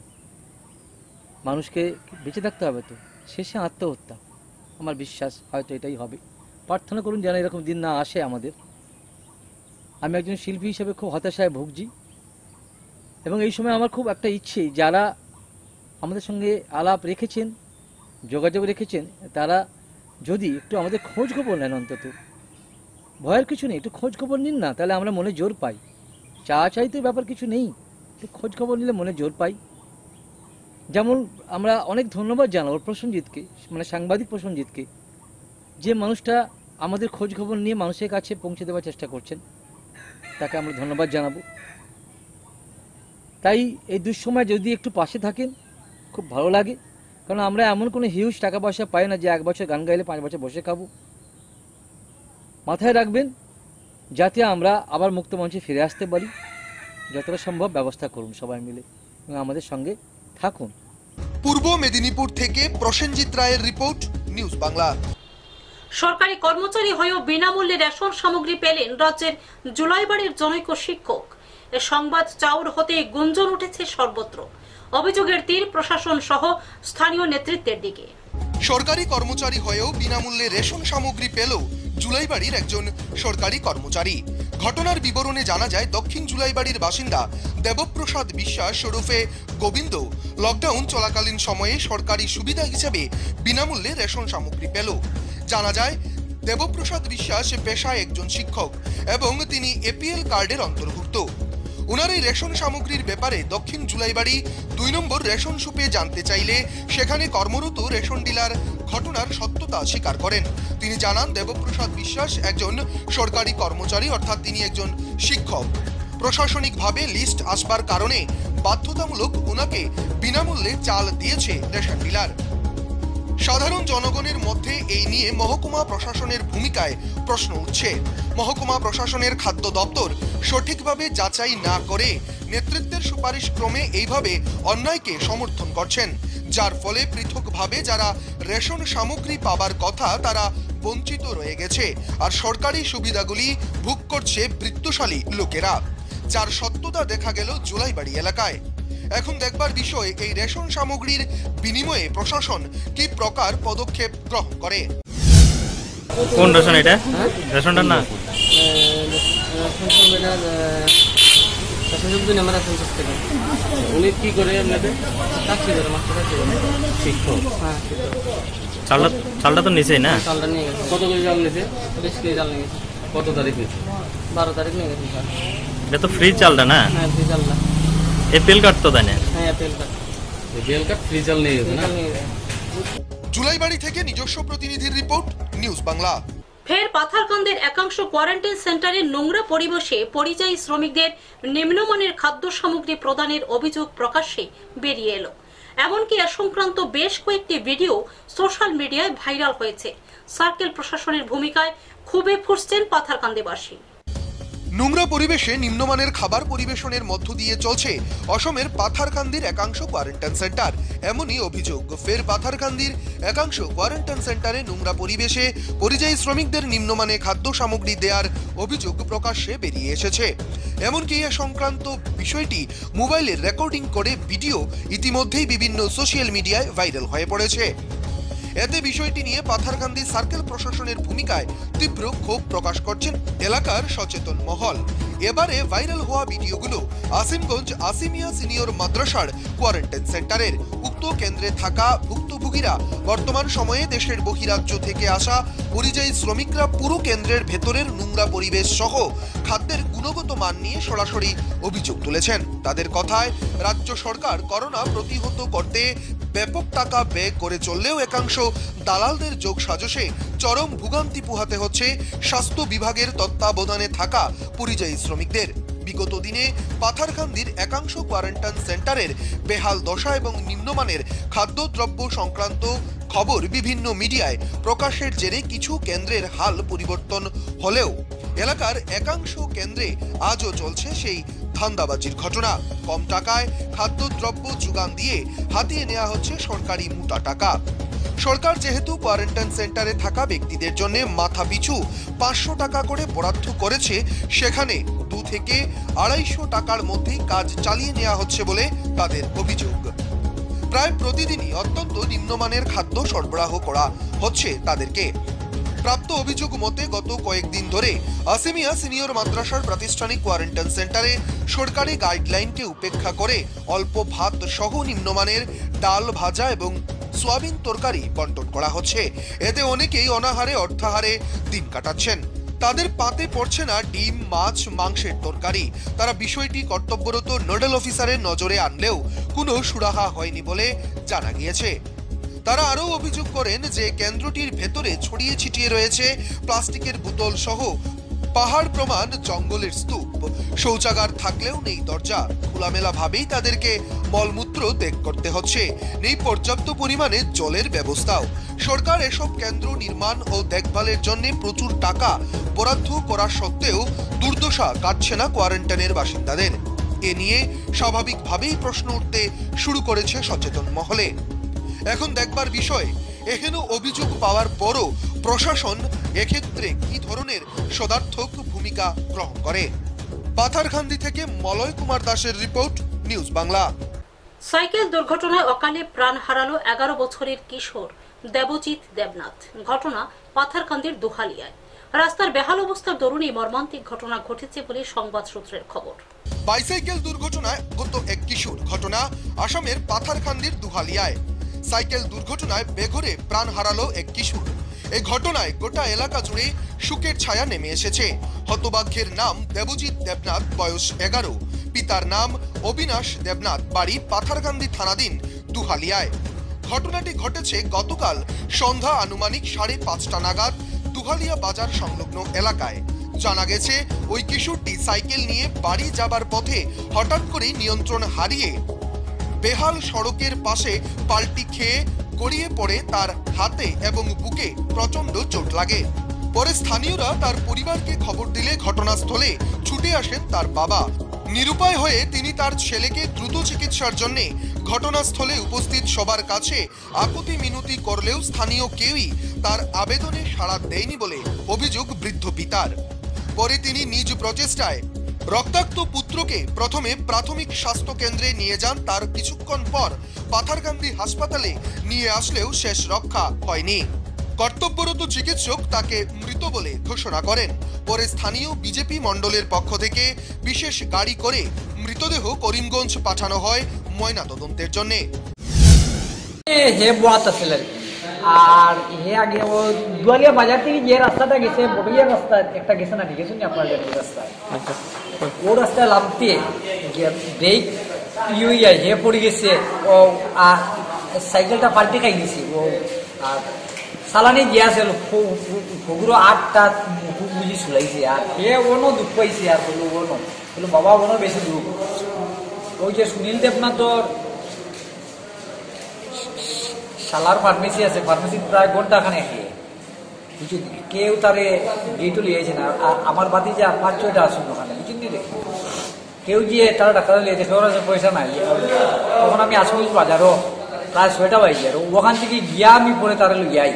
মানুষকে বেঁচে থাকতে হবে তো। শেষে আত্মহত্যা, আমার বিশ্বাস হয়তো এটাই হবে। প্রার্থনা করুন যেন এরকম দিন না আসে আমাদের। আমি একজন শিল্পী হিসেবে খুব হতাশায় ভুগছি এবং এই সময় আমার খুব একটা ইচ্ছে, যারা আমাদের সঙ্গে আলাপ রেখেছেন, যোগাযোগ রেখেছেন, তারা যদি একটু আমাদের খোঁজ খবর নেন, অন্তত ভয়ের কিছু নেই, একটু খোঁজ খবর নিন না, তাহলে আমরা মনে জোর পাই। চা চাইতে ব্যাপার কিছু নেই, খোঁজ খবর নিলে মনে জোর পাই। যেমন আমরা অনেক ধন্যবাদ জানাবো প্রসেনজিৎকে, মানে সাংবাদিক প্রসেনজিৎকে, যে মানুষটা আমাদের খোঁজ খবর নিয়ে মানুষের কাছে পৌঁছে দেওয়ার চেষ্টা করছেন, তাকে আমরা ধন্যবাদ জানাবো। তাই এই দুঃসময় যদি একটু পাশে থাকেন খুব ভালো লাগে, কারণ আমরা এমন কোনো হিউজ টাকা পয়সা পাই না যে এক বছর গান গাইলে পাঁচ বছর বসে খাবো। মাথায় রাখবেন যাতে আমরা আবার মুক্ত মঞ্চে ফিরে আসতে পারি, যতটা সম্ভব ব্যবস্থা করুন সবাই মিলে এবং আমাদের সঙ্গে থাকুন। পূর্ব মেদিনীপুর থেকে প্রসেনজিৎ রায়ের রিপোর্ট, নিউজ বাংলা। সরকারি কর্মচারী হয়েও বিনামূল্যে রেশন সামগ্রী পেলেন রাজ্যের জুলাইবাড়ির জনৈক শিক্ষক। এ সংবাদ চাউর হতে গুঞ্জন উঠেছে সর্বত্র। অভিযোগের তীর প্রশাসন সহ স্থানীয় নেতৃত্বের দিকে। সরকারি কর্মচারী হয়েও বিনামূল্যে রেশন সামগ্রী পেল জুলাইবাড়ির একজন সরকারি কর্মচারী। ঘটনার বিবরণে জানা যায়, দক্ষিণ জুলাইবাড়ির বাসিন্দা দেবপ্রসাদ বিশ্বাস ওরফে গোবিন্দ লকডাউন চলাকালীন সময়ে সরকারি সুবিধা হিসেবে বিনামূল্যে রেশন সামগ্রী পেল। জানা যায়, দেবপ্রসাদ বিশ্বাস পেশায় একজন শিক্ষক এবং তিনি এপিএল কার্ডের অন্তর্ভুক্ত। ওনার এই রেশন সামগ্রীর ব্যাপারে দক্ষিণ জুলাইবাড়ি দুই নম্বর রেশন শপে জানতে চাইলে সেখানে কর্মরত রেশন ডিলার ঘটনার সত্যতা স্বীকার করেন। তিনি জানান, দেবপ্রসাদ বিশ্বাস একজন সরকারি কর্মচারী, অর্থাৎ তিনি একজন শিক্ষক। প্রশাসনিকভাবে লিস্ট আসবার কারণে বাধ্যতামূলক ওনাকে বিনামূল্যে চাল দিয়েছে রেশন ডিলার। সাধারণ জনগণের মধ্যে এই নিয়ে মহকুমা প্রশাসনের ভূমিকায় প্রশ্ন উঠছে। মহকুমা প্রশাসনের খাদ্য দপ্তর সঠিকভাবে যাচাই না করে নেতৃত্বের সুপারিশ ক্রমে এইভাবে অন্যায়কে সমর্থন করছেন, যার ফলে পৃথকভাবে যারা রেশন সামগ্রী পাবার কথা তারা বঞ্চিত রয়ে গেছে, আর সরকারি সুবিধাগুলি ভোগ করছে বৃত্তশালী লোকেরা, যার সত্যতা দেখা গেল জুলাইবাড়ি এলাকায়। এখন দেখবার বিষয়, এই রেশন সামগ্রীর বিনিময়ে প্রশাসন কি প্রকার পদক্ষেপ গ্রহণ করে। কোন রেশন এটা? রেশনটার না উনি কি করে আপনাদের চাকরি করে মাস্টার চাকরি করে শিক্ষক। হ্যাঁ, চালটা চালটা তো নিচেই না? চালটা নিয়ে গেছে। কত কেজি চাল নিয়েছে? বেশ কেজি চাল নিয়ে গেছে। কত তারিখ নিয়েছে? বারো তারিখ নিয়ে গেছে স্যার। এটা তো ফ্রি চালটা না? হ্যাঁ, ফ্রি চালটা। এপিএল কার্ড তো দেয় না? হ্যাঁ, APL card. APL card free চাল নিয়ে গেছে না? জুলাইবাড়ি থেকে নিজস্ব প্রতিনিধির রিপোর্ট, নিউজ বাংলা। ফের পাথারকান্দের একাংশ কোয়ারেন্টাইন সেন্টারে নোংরা পরিবেশে পরিযায়ী শ্রমিকদের নিম্নমানের খাদ্য সামগ্রী প্রদানের অভিযোগ প্রকাশ্যে বেরিয়ে এলো। এমনকি এ সংক্রান্ত বেশ কয়েকটি ভিডিও সোশ্যাল মিডিয়ায় ভাইরাল হয়েছে। সার্কেল প্রশাসনের ভূমিকায় ক্ষোভে ফুঁসছেন পাথারকান্দিবাসী। নোংরা পরিবেশে নিম্নমানের খাবার পরিবেশনের মধ্য দিয়ে চলছে অসমের পাথারকান্দির একাংশ কোয়ারেন্টাইন সেন্টার। এমনই অভিযোগ। ফের পাথারকান্দির একাংশ কোয়ারেন্টাইন সেন্টারে নোংরা পরিবেশে পরিযায়ী শ্রমিকদের নিম্নমানে খাদ্য সামগ্রী দেওয়ার অভিযোগ প্রকাশ্যে বেরিয়ে এসেছে। এমনকি এ সংক্রান্ত বিষয়টি মোবাইলে রেকর্ডিং করে ভিডিও ইতিমধ্যেই বিভিন্ন সোশ্যাল মিডিয়ায় ভাইরাল হয়ে পড়েছে। এতে বিষয়টি নিয়ে পাথারকান্দি সার্কেল প্রশাসনের ভূমিকায় তীব্র ক্ষোভ প্রকাশ করছেন এলাকার সচেতন মহল। এবারে ভাইরাল হওয়া ভিডিওগুলো আসিমগঞ্জ আসিমিয়া সিনিয়র মাদ্রাসার কোয়ারেন্টাইন সেন্টারের। উক্ত কেন্দ্রে থাকা ভুক্তভোগীরা বর্তমান সময়ে দেশের বহিরাজ্য থেকে আসা পরিযায়ী শ্রমিকরা পুরো কেন্দ্রের ভেতরের নোংরা পরিবেশ সহ খাদ্যের গুণগত মান নিয়ে সরাসরি অভিযোগ তুলেছেন। তাদের কথায়, রাজ্য সরকার করোনা প্রতিহত করতে ব্যাপক টাকা ব্যয় করে চললেও একাংশ দালালদের যোগ সাজসে চরম ভোগান্তি পোহাতে হচ্ছে স্বাস্থ্য বিভাগের তত্ত্বাবধানে থাকা পরিযায়ী শ্রমিকদের। বিগত দিনে পাথারকান্দির একাংশ কোয়ারেন্টাইন সেন্টারের বেহাল দশা এবং নিম্নমানের খাদ্যদ্রব্য সংক্রান্ত খবর বিভিন্ন মিডিয়ায় প্রকাশের জেরে কিছু কেন্দ্রের হাল পরিবর্তন হলেও এলাকার একাংশ কেন্দ্রে আজও চলছে সেই ধান্দাবাজির ঘটনা। কম টাকায় খাদ্যদ্রব্য যোগান দিয়ে হাতিয়ে নেওয়া হচ্ছে সরকারি মোটা টাকা। সরকার যেহেতু কোয়ারেন্টাইন সেন্টারে থাকা ব্যক্তিদের জন্য মাথা পিছু পাঁচশো টাকা করে বরাদ্দ করেছে, সেখানে দু থেকে আড়াইশো টাকার মধ্যেই কাজ চালিয়ে নেওয়া হচ্ছে বলে তাদের অভিযোগ। প্রায় প্রতিদিনই অত্যন্ত নিম্নমানের খাদ্য সরবরাহ করা হচ্ছে তাদেরকে। প্রাপ্ত অভিযোগ মতে গত কয়েকদিন ধরে আসিমিয়া সিনিয়র মাদ্রাসার প্রাতিষ্ঠানিক কোয়ারেন্টাইন সেন্টারে সরকারি গাইডলাইনকে উপেক্ষা করে অল্প ভাত সহ নিম্নমানের ডাল ভাজা এবং সোয়াবিন তরকারি বন্টন করা হচ্ছে। এতে অনেকেই অনাহারে অর্থাহারে দিন কাটাচ্ছেন। তাদের পাতে পড়ছে না ডিম, মাছ, মাংসের তরকারি। তারা বিষয়টি কর্তব্যরত নোডাল অফিসারের নজরে আনলেও কোনো সুরাহা হয়নি বলে জানা গিয়েছে। তারা আরও অভিযোগ করেন যে কেন্দ্রটির ভেতরে ছড়িয়ে ছিটিয়ে রয়েছে প্লাস্টিকের বোতল সহ পাহাড় প্রমাণ জঙ্গলের স্তূপ। শৌচাগার থাকলেও নেই দরজা। খোলামেলা ভাবেই তাদেরকে মলমূত্র ত্যাগ করতে হচ্ছে। নেই পর্যাপ্ত পরিমাণে জলের ব্যবস্থাও। সরকার এসব কেন্দ্র নির্মাণ ও দেখভালের জন্য প্রচুর টাকা বরাদ্দ করা সত্ত্বেও দুর্দশা কাটছে না কোয়ারেন্টাইনের বাসিন্দাদের। এ নিয়ে স্বাভাবিকভাবেই প্রশ্ন উঠতে শুরু করেছে সচেতন মহলে। এখন দেখবার বিষয়, এহেন অভিযোগ পাওয়ার পরও প্রশাসন এক্ষেত্রে কি ধরনের সদার্থক ভূমিকা গ্রহণ করে। পাথারকান্দি থেকে মলয় কুমার দাসের রিপোর্ট, নিউজ বাংলা। সাইকেল দুর্ঘটনায় অকালে প্রাণ হারালো এগারো বছরের কিশোর দেবজিৎ দেবনাথ। ঘটনা পাথারকান্দির দুহালিয়ায়। রাস্তার বেহাল অবস্থার দরুনই মর্মান্তিক ঘটনা ঘটেছে বলে সংবাদ সূত্রের খবর। বাইসাইকেল দুর্ঘটনায় গত এক কিশোর। ঘটনা আসামের পাথারকান্দির দুহালিয়ায়। সাইকেল দুর্ঘটনায় বেঘরে প্রাণ হারালো এক কিশোর। এই ঘটনায় গোটা এলাকা জুড়ে শোকের ছায়া নেমে এসেছে। হতভাগ্যের নাম দেবজিৎ দেবনাথ, বয়স এগারো। পিতার নাম অবিনাশ দেবনাথ, বাড়ি পাথারকান্দি থানাধীন দুহালিয়ায়। ঘটনাটি ঘটেছে গতকাল সন্ধ্যা আনুমানিক সাড়ে পাঁচটা নাগাদ দুহালিয়া বাজার সংলগ্ন এলাকায়। জানা গেছে ওই কিশোরটি সাইকেল নিয়ে বাড়ি যাবার পথে হঠাৎ করে নিয়ন্ত্রণ হারিয়ে বেহাল সড়কের পাশে পাল্টি খেয়ে গড়িয়ে পড়ে। তার হাতে এবং বুকে প্রচন্ড চোট লাগে। পরে স্থানীয়রা তার পরিবারকে খবর দিলে ঘটনাস্থলে ছুটে আসেন তার বাবা। নিরুপায় হয়ে তিনি তার ছেলেকে দ্রুত চিকিৎসার জন্য ঘটনাস্থলে উপস্থিত সবার কাছে আকুতি মিনতি করলেও স্থানীয় কেউই তার আবেদনে সাড়া দেয়নি বলে অভিযোগ বৃদ্ধ পিতার। পরে তিনি নিজ প্রচেষ্টায় রক্তাক্ত পুত্রকে প্রথমে প্রাথমিক স্বাস্থ্য কেন্দ্রে নিয়ে যান। তার কিছুক্ষণ পর পাথারকান্দি হাসপাতালে নিয়ে আসলেও শেষ রক্ষা হয়নি। কর্তব্যরত চিকিৎসক তাকে মৃত বলে ঘোষণা করেন। পরে স্থানীয় বিজেপি মণ্ডলের পক্ষ থেকে বিশেষ গাড়ি করে মৃতদেহ করিমগঞ্জ পাঠানো হয় ময়নাতদন্তের জন্য। আর হে আগে ও দুয়ালিয়া বাজার থেকে যে রাস্তাটা গেছে বড়িয়া রাস্তা একটা গেছে না, গেছেন আপনার রাস্তায়, ও রাস্তায় লাভতে ব্রেক ইউইয়া হে পড়ে গেছে। ও আর সাইকেলটা পাল্টে খাই গেছে। ও আর সালানি গিয়াছিল ফগুরো আটটা মুখ বুঝি চুলাইছে। আর হে ওনো দুঃখ পাইছে। আর বললো ওনো বললো বাবা ওনো বেশি দুঃখ। ওই যে সুনীল দেবনাথর শালার ফার্মেসি আছে, ফার্মেসি প্রায় ঘন্টাখানে খেয়ে কিছু কেউ তারে গেটও লিয়েছে না। আর আমার বাতি যা পাঁচ ছয়টা আসুন ওখানে বুঝিনি রে, কেউ গিয়ে তারা ডাক্তার লিয়েছে, কেউ আছে পয়সা নাই। তখন আমি আসবো বাজারও প্রায় ছয়টা বাজে। আর ওখান থেকে গিয়া আমি পরে তারা গিয়াই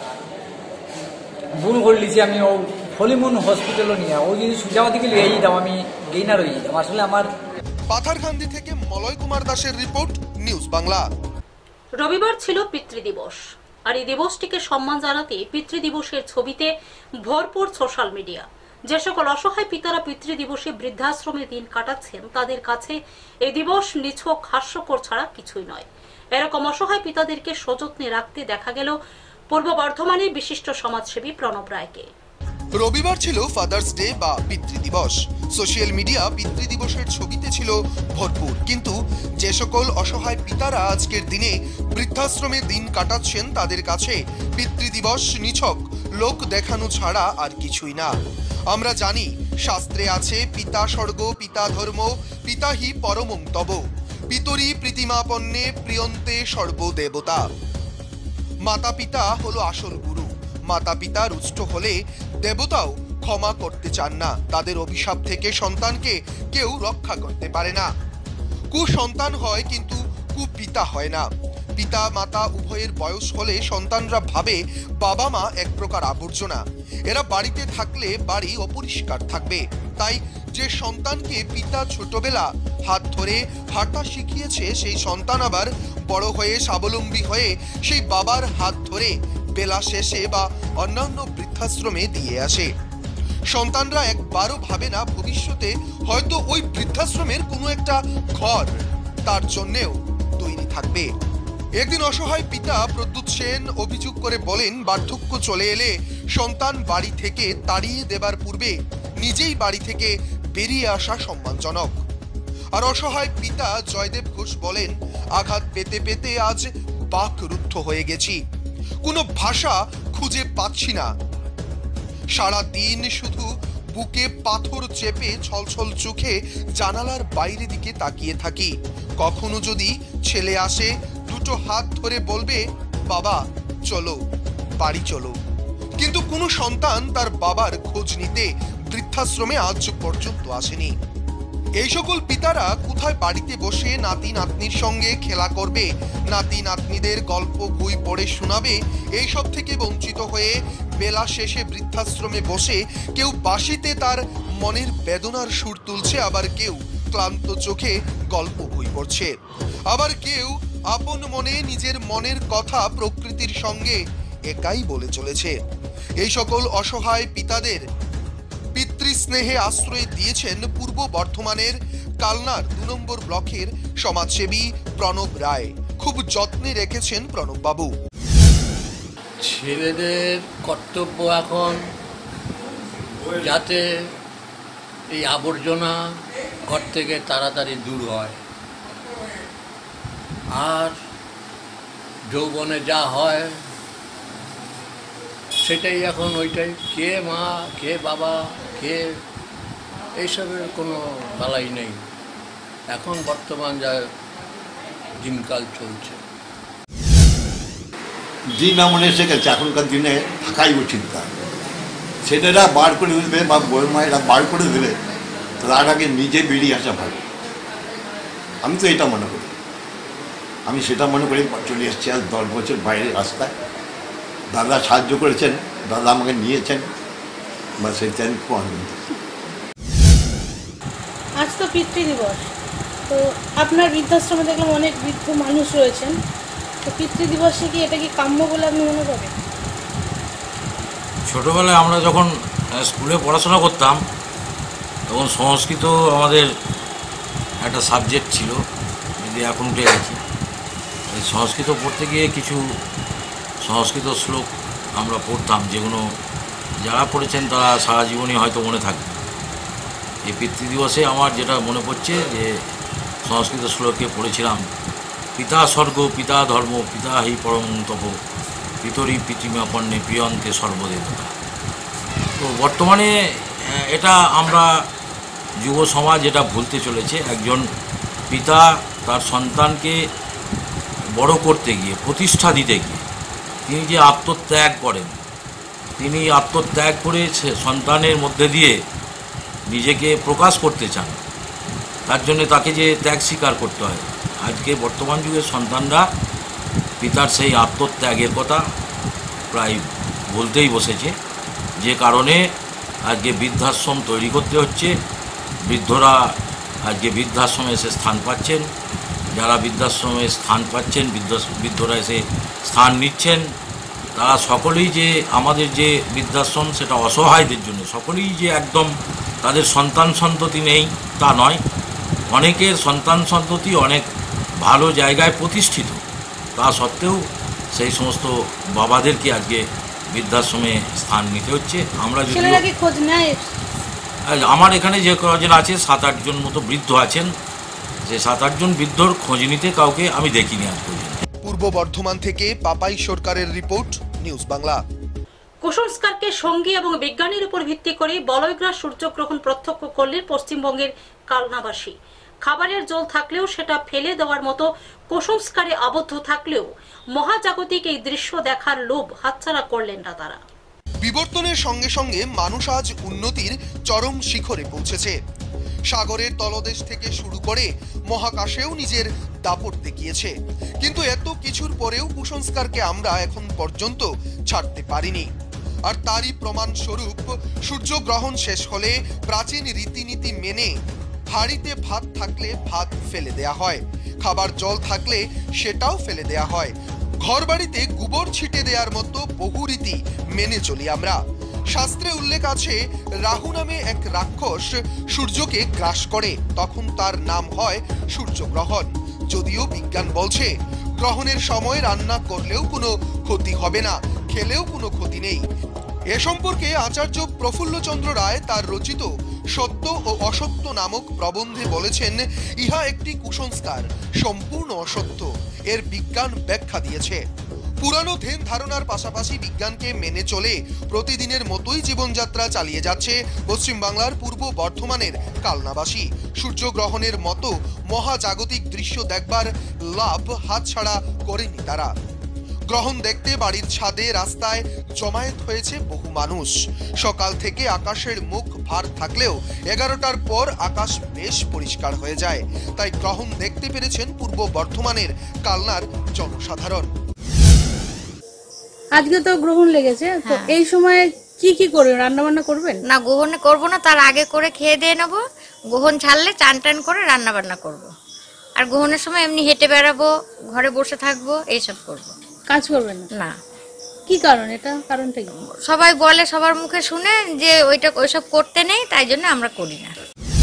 ভুল করে লিছি আমি। ও হলিমুন হসপিটালও নিয়ে ও যদি সুজাওয়া দিকে লিয়ে যেতাম আমি গেইনার হয়ে যেতাম আসলে আমার। পাথারকান্দি থেকে মলয় কুমার দাসের রিপোর্ট, নিউজ বাংলা। রবিবার ছিল পিতৃদিবস, আর এই দিবসটিকে সম্মান জানাতে পিতৃদিবসের ছবিতে ভরপুর সোশ্যাল মিডিয়া। যে সকল অসহায় পিতারা পিতৃদিবসে বৃদ্ধাশ্রমে দিন কাটাচ্ছেন তাদের কাছে এই দিবস নিছক হাস্যকর ছাড়া কিছুই নয়। এরকম অসহায় পিতাদেরকে সযত্নে রাখতে দেখা গেল পূর্ব বর্ধমানের বিশিষ্ট সমাজসেবী প্রণব রায়কে। রবিবার ছিল ফাদার্স ডে বা পিতৃদিবস। সোশ্যাল মিডিয়া পিতৃদিবসের ছবিতে ছিল ভরপুর। কিন্তু যে সকল অসহায় পিতারা আজকের দিনে বৃদ্ধাশ্রমে দিন কাটাচ্ছেন তাদের কাছে পিতৃদিবস নিছক লোক দেখানো ছাড়া আর কিছুই না। আমরা জানি শাস্ত্রে আছে পিতা স্বর্গ পিতা ধর্ম পিতাহি পরমং তব পিতরি প্রীতিমাপন্নে প্রিয়ন্তে সর্বদেবতা। মাতা পিতা হলো আসল গুরু। মাতা পিতা রুষ্ট হলে দেবতাও ক্ষমা করতে চান না। তাদের অভিশাপ থেকে সন্তানকে কেউ রক্ষা করতে পারে না। কুসন্তান হয় কিন্তু কুপিতা হয় না। পিতা মাতা উভয়ের বয়স হলে সন্তানরা ভাবে বাবা মা এক প্রকার আবর্জনা, এরা বাড়িতে থাকলে বাড়ি অপরিষ্কার থাকবে। তাই যে সন্তানকে পিতা ছোটবেলা হাত ধরে হাঁটা শিখিয়েছে সেই সন্তান আবার বড় হয়ে স্বাবলম্বী হয়ে সেই বাবার হাত ধরে বেলা শেষে বা অন্যান্য বৃদ্ধাশ্রমে দিয়ে আসে। সন্তানরা একবারও ভাবে না ভবিষ্যতে হয়তো ওই বৃদ্ধাশ্রমের কোনো একটা ঘর তার জন্যেও তৈরি থাকবে। একদিন অসহায় পিতা প্রদ্যুৎ সেন অভিযোগ করে বলেন, বার্ধক্য চলে এলে সন্তান বাড়ি থেকে তাড়িয়ে দেবার পূর্বে নিজেই বাড়ি থেকে বেরিয়ে আসা সম্মানজনক। আর অসহায় পিতা জয়দেব ঘোষ বলেন, আঘাত পেতে পেতে আজ বাকরুদ্ধ হয়ে গেছি, কোনো ভাষা খুঁজে পাচ্ছি না। সারা দিন শুধু বুকে পাথর চেপে ছলছল চোখে জানালার বাইরে দিকে তাকিয়ে থাকি। কখনো যদি ছেলে আসে, দুটো হাত ধরে বলবে, বাবা চলো, বাড়ি চলো, কিন্তু কোনো সন্তান তার বাবার খোঁজ নিতে বৃদ্ধাশ্রমে আজ পর্যন্ত আসেনি। এই সকল পিতারা কোথায় বাড়িতে বসে নাতি নাতনির সঙ্গে খেলা করবে, নাতি নাতনিদের গল্প বই পড়ে শোনাবে, এইসব থেকে বঞ্চিত হয়ে বেলা শেষে বৃদ্ধাশ্রমে বসে কেউ বাঁশিতে তার মনের বেদনার সুর তুলছে, আবার কেউ ক্লান্ত চোখে গল্প বই পড়ছে, আবার কেউ আপন মনে নিজের মনের কথা প্রকৃতির সঙ্গে একাই বলে চলেছে। এই সকল অসহায় পিতাদের পিতৃস্নেহে আশ্রয় দিয়েছেন পূর্ব বর্ধমানের কালনার দু নম্বর ব্লকের সমাজসেবী প্রণব রায়। খুব যত্নে রেখেছেন প্রণব বাবু। ছেলেদের কর্তব্য এখন যাতে এই আবর্জনা ঘর থেকে তাড়াতাড়ি দূর হয়, আর যৌবনে যা হয় সেটাই এখন ওইটাই, কে মা কে বাবা কে এইসবের কোনো বালাই নেই। এখন বর্তমান যা দিনকাল চলছে, দিন এমন এসে গেছে, এখনকার দিনে থাকাই উচিত না। ছেলেরা বার করে দেবে বা বই মায়েরা বার করে দেবে, তার আগে নিজে বেরিয়ে আসা ভালো। আমি তো এটা মনে করি, আমি সেটা মনে করি চলে এসেছি আজ দশ বছর বাইরে রাস্তায়। দাদা সাহায্য করেছেন, দাদা আমাকে নিয়েছেন, বা সেটা আমি খুব আনন্দ। আজ তো পিতৃ দিবস, তো আপনার বৃদ্ধাশ্রমে দেখলাম অনেক বৃদ্ধ মানুষ রয়েছেন, তো পিতৃ দিবসে কি এটা কি কাম্য বলে আপনি মনে করেন? ছোটোবেলায় আমরা যখন স্কুলে পড়াশোনা করতাম তখন সংস্কৃত আমাদের একটা সাবজেক্ট ছিল, যদি এখন উঠে গেছে। সংস্কৃত পড়তে গিয়ে কিছু সংস্কৃত শ্লোক আমরা পড়তাম, যেগুলো যারা পড়েছেন তারা সারা জীবনই হয়তো মনে থাকবে। এই পিতৃদিবসে আমার যেটা মনে পড়ছে যে সংস্কৃত শ্লোকে পড়েছিলাম, পিতা স্বর্গ পিতা ধর্ম পিতা হি পরম তপ পিতরি পিতৃমাপন্নে প্রিয়ন্তে সর্বদেবতা। তো বর্তমানে এটা আমরা যুব সমাজ এটা ভুলতে চলেছে। একজন পিতা তার সন্তানকে বড় করতে গিয়ে, প্রতিষ্ঠা দিতে গিয়ে তিনি যে আত্মত্যাগ করেন, তিনি আত্মত্যাগ করে সন্তানের মধ্যে দিয়ে নিজেকে প্রকাশ করতে চান, তার জন্য তাকে যে ত্যাগ স্বীকার করতে হয়। আজকে বর্তমান যুগের সন্তানরা পিতার সেই আত্মত্যাগের কথা প্রায় বলতেই বসেছে, যে কারণে আজকে বৃদ্ধাশ্রম তৈরি করতে হচ্ছে। বৃদ্ধরা আজকে বৃদ্ধাশ্রমে এসে স্থান পাচ্ছেন, যারা বৃদ্ধাশ্রমে স্থান পাচ্ছেন, বৃদ্ধ বৃদ্ধরা এসে স্থান নিচ্ছেন, তারা সকলেই যে আমাদের যে বৃদ্ধাশ্রম সেটা অসহায়দের জন্য, সকলেই যে একদম তাদের সন্তান সন্ততি নেই তা নয়, অনেকের সন্তান সন্ততি অনেক ভালো জায়গায় প্রতিষ্ঠিত, তা সত্ত্বেও সেই সমস্ত বাবাদেরকে আজকে বৃদ্ধাশ্রমে স্থান নিতে হচ্ছে। আমরা যদি খোঁজ নেয়, আমার এখানে যে কজন আছে সাত আটজন মতো বৃদ্ধ আছেন, যে সাত আটজন বৃদ্ধর খোঁজ নিতে কাউকে আমি দেখিনি আজ পর্যন্ত। পূর্ব বর্ধমান থেকে পাপাই সরকারের রিপোর্ট, নিউজ বাংলা। কুসংস্কারকে সঙ্গী এবং বিজ্ঞানের উপর ভিত্তি করে বলয়গ্রাস সূর্যগ্রহণ প্রত্যক্ষ করলেন পশ্চিমবঙ্গের কালনাবাসী। খাবারের জল থাকলেও সেটা ফেলে দেওয়ার মতো কুসংস্কারে আবদ্ধ থাকলেও মহাজাগতিক এই দৃশ্য দেখার লোভ হাতছাড়া করলেন না তারা। বিবর্তনের সঙ্গে সঙ্গে মানুষ আজ উন্নতির চরম শিখরে পৌঁছেছে। সাগরের তলদেশ থেকে শুরু করে মহাকাশেও নিজের দাপট দেখিয়েছে, কিন্তু এত কিছুর পরেও কুসংস্কারকে আমরা এখন পর্যন্ত ছাড়তে পারিনি। আর তারই প্রমাণ স্বরূপ সূর্যগ্রহণ শেষ হলে প্রাচীন রীতিনীতি মেনে হাঁড়িতে ভাত থাকলে ভাত ফেলে দেয়া হয়, খাবার জল থাকলে সেটাও ফেলে দেয়া হয়, ঘর বাড়িতে গোবর ছিটে দেওয়ার মতো বহু রীতি মেনে চলি আমরা। শাস্ত্রে উল্লেখ আছে, রাহু নামে এক রাক্ষস সূর্যকে গ্রাস করে, তখন তার নাম হয় সূর্যগ্রহণ। যদিও বিজ্ঞান বলছে গ্রহণের সময় রান্না করলেও কোনো ক্ষতি হবে না, খেলেও কোনো ক্ষতি নেই। এ সম্পর্কে আচার্য প্রফুল্লচন্দ্র রায় তার রচিত সত্য ও অসত্য নামক প্রবন্ধে বলেছেন, ইহা একটি কুসংস্কার, সম্পূর্ণ অসত্য। এর বিজ্ঞান ব্যাখ্যা দিয়েছে। পুরানো ধ্যান ধারণার পাশাপাশি বিজ্ঞানকে মেনে চলে প্রতিদিনের মতোই জীবনযাত্রা চালিয়ে যাচ্ছে পশ্চিমবাংলার পূর্ব বর্ধমানের কালনাবাসী। সূর্যগ্রহণের মতো মহাজাগতিক দৃশ্য দেখবার লাভ হাতছাড়া করেনি তারা। গ্রহণ দেখতে বাড়ির ছাদে রাস্তায় জমায়েত হয়েছে বহু মানুষ। সকাল থেকে আকাশের মুখ ভার থাকলেও এগারোটার পর আকাশ বেশ পরিষ্কার হয়ে যায়। তাই গ্রহণ দেখতে পেরেছেন পূর্ব বর্ধমানের কালনার জনসাধারণ। আজকে তো গ্রহণ লেগেছে, তো এই সময় কি কি করবেন? রান্না বান্না করবেন? না, গ্রহণ করব না, তার আগে করে খেয়ে দিয়ে নেবো। গ্রহণ ছাড়লে চান টান করে রান্না বান্না করব। আর গ্রহণের সময় এমনি হেঁটে বেড়াবো, ঘরে বসে থাকবো, এইসব করব। কাজ করবেন না? কি কারণ এটা? কারণটা কি? সবাই বলে, সবার মুখে শুনে যে ওইটা ওইসব করতে নেই, তাই জন্য আমরা করি না।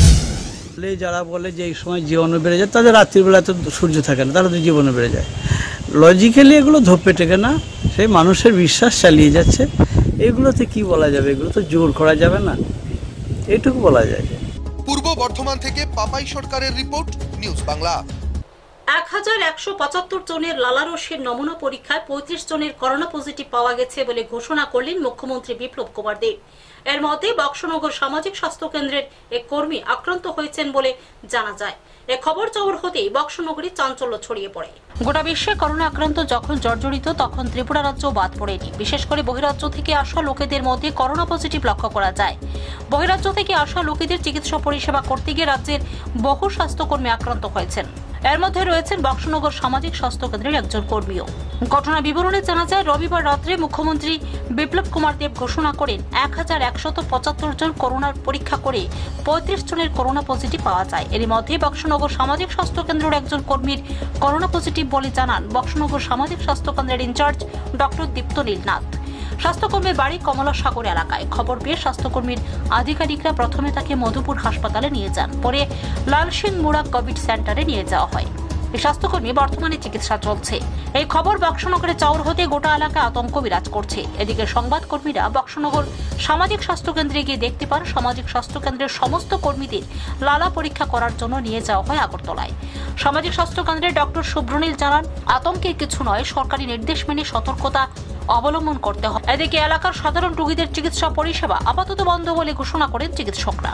যারা বলে যে এই সময় জীবাণু বেড়ে যায়, তাদের রাত্রিবেলা তো সূর্য থাকে না, তারা তো জীবাণু বেড়ে যায়। লজিক্যালি এগুলো ধোপে টেকে না, সেই মানুষের বিশ্বাস চালিয়ে যাচ্ছে। এগুলোতে কি বলা যাবে? এগুলো তো জোর করা যাবে না, এইটুকু বলা যায়। পূর্ব বর্ধমান থেকে পাপাই সরকারের রিপোর্ট, নিউজ বাংলা। এক হাজার একশো পঁচাত্তর জনের লালারসের নমুনা পরীক্ষায় পঁয়ত্রিশ জনের করোনা পজিটিভ পাওয়া গেছে বলে ঘোষণা করলেন মুখ্যমন্ত্রী বিপ্লব কুমার দেব। এর মধ্যে বক্সনগর সামাজিক স্বাস্থ্য কেন্দ্রের এক কর্মী আক্রান্ত হয়েছেন বলে জানা যায়। এ খবর চাউর হতেই বক্সনগরে চাঞ্চল্য ছড়িয়ে পড়ে। গোটা বিশ্বে করোনা আক্রান্ত যখন জর্জরিত, তখন ত্রিপুরা রাজ্য বাদ পড়েনি। বিশেষ করে বহিরাজ্য থেকে আসা লোকেদের মধ্যে করোনা পজিটিভ লক্ষ্য করা যায়। বহিরাজ্য থেকে আসা লোকেদের চিকিৎসা পরিষেবা করতে গিয়ে রাজ্যের বহু স্বাস্থ্যকর্মী আক্রান্ত হয়েছেন। এর মধ্যে রয়েছেন বক্সনগর সামাজিক স্বাস্থ্য কেন্দ্রের একজন কর্মীও। ঘটনা বিবরণে জানা যায়, রবিবার রাত্রে মুখ্যমন্ত্রী বিপ্লব কুমার দেব ঘোষণা করেন এক হাজার একশত পঁচাত্তর জন করোনার পরীক্ষা করে পঁয়ত্রিশ জনের করোনা পজিটিভ পাওয়া যায়। এর মধ্যে বক্সনগর সামাজিক স্বাস্থ্য কেন্দ্রের একজন কর্মীর করোনা পজিটিভ বলে জানান বক্সনগর সামাজিক স্বাস্থ্য কেন্দ্রের ইনচার্জ ডক্টর দীপ্ত নীলনাথ। স্বাস্থ্যকর্মীর বাড়ি কমলা সাগর এলাকায়। খবর পেয়ে স্বাস্থ্যকর্মীর আধিকারিকরা প্রথমে তাকে মধুপুর হাসপাতালে নিয়ে যান, পরে লালসিং মুড়া কোভিড সেন্টারে নিয়ে যাওয়া হয়। এই স্বাস্থ্যকর্মী বর্তমানে চিকিৎসা চলছে। এই খবর বক্সনগরে চাউর হতে গোটা এলাকায় আতঙ্ক বিরাজ করছে। এদিকে সংবাদকর্মীরা বক্সনগর সামাজিক স্বাস্থ্য কেন্দ্রে গিয়ে দেখতে পান সামাজিক স্বাস্থ্য কেন্দ্রের সমস্ত কর্মীদের লালা পরীক্ষা করার জন্য নিয়ে যাওয়া হয় আগরতলায়। সামাজিক স্বাস্থ্য কেন্দ্রের ডক্টর শুভ্রনীল জানান, আতঙ্কের কিছু নয়, সরকারি নির্দেশ মেনে সতর্কতা অবলম্বন করতে হবে। এদিকে এলাকার সাধারণ রোগীদের চিকিৎসা পরিষেবা আপাতত বন্ধ বলে ঘোষণা করেন চিকিৎসকরা।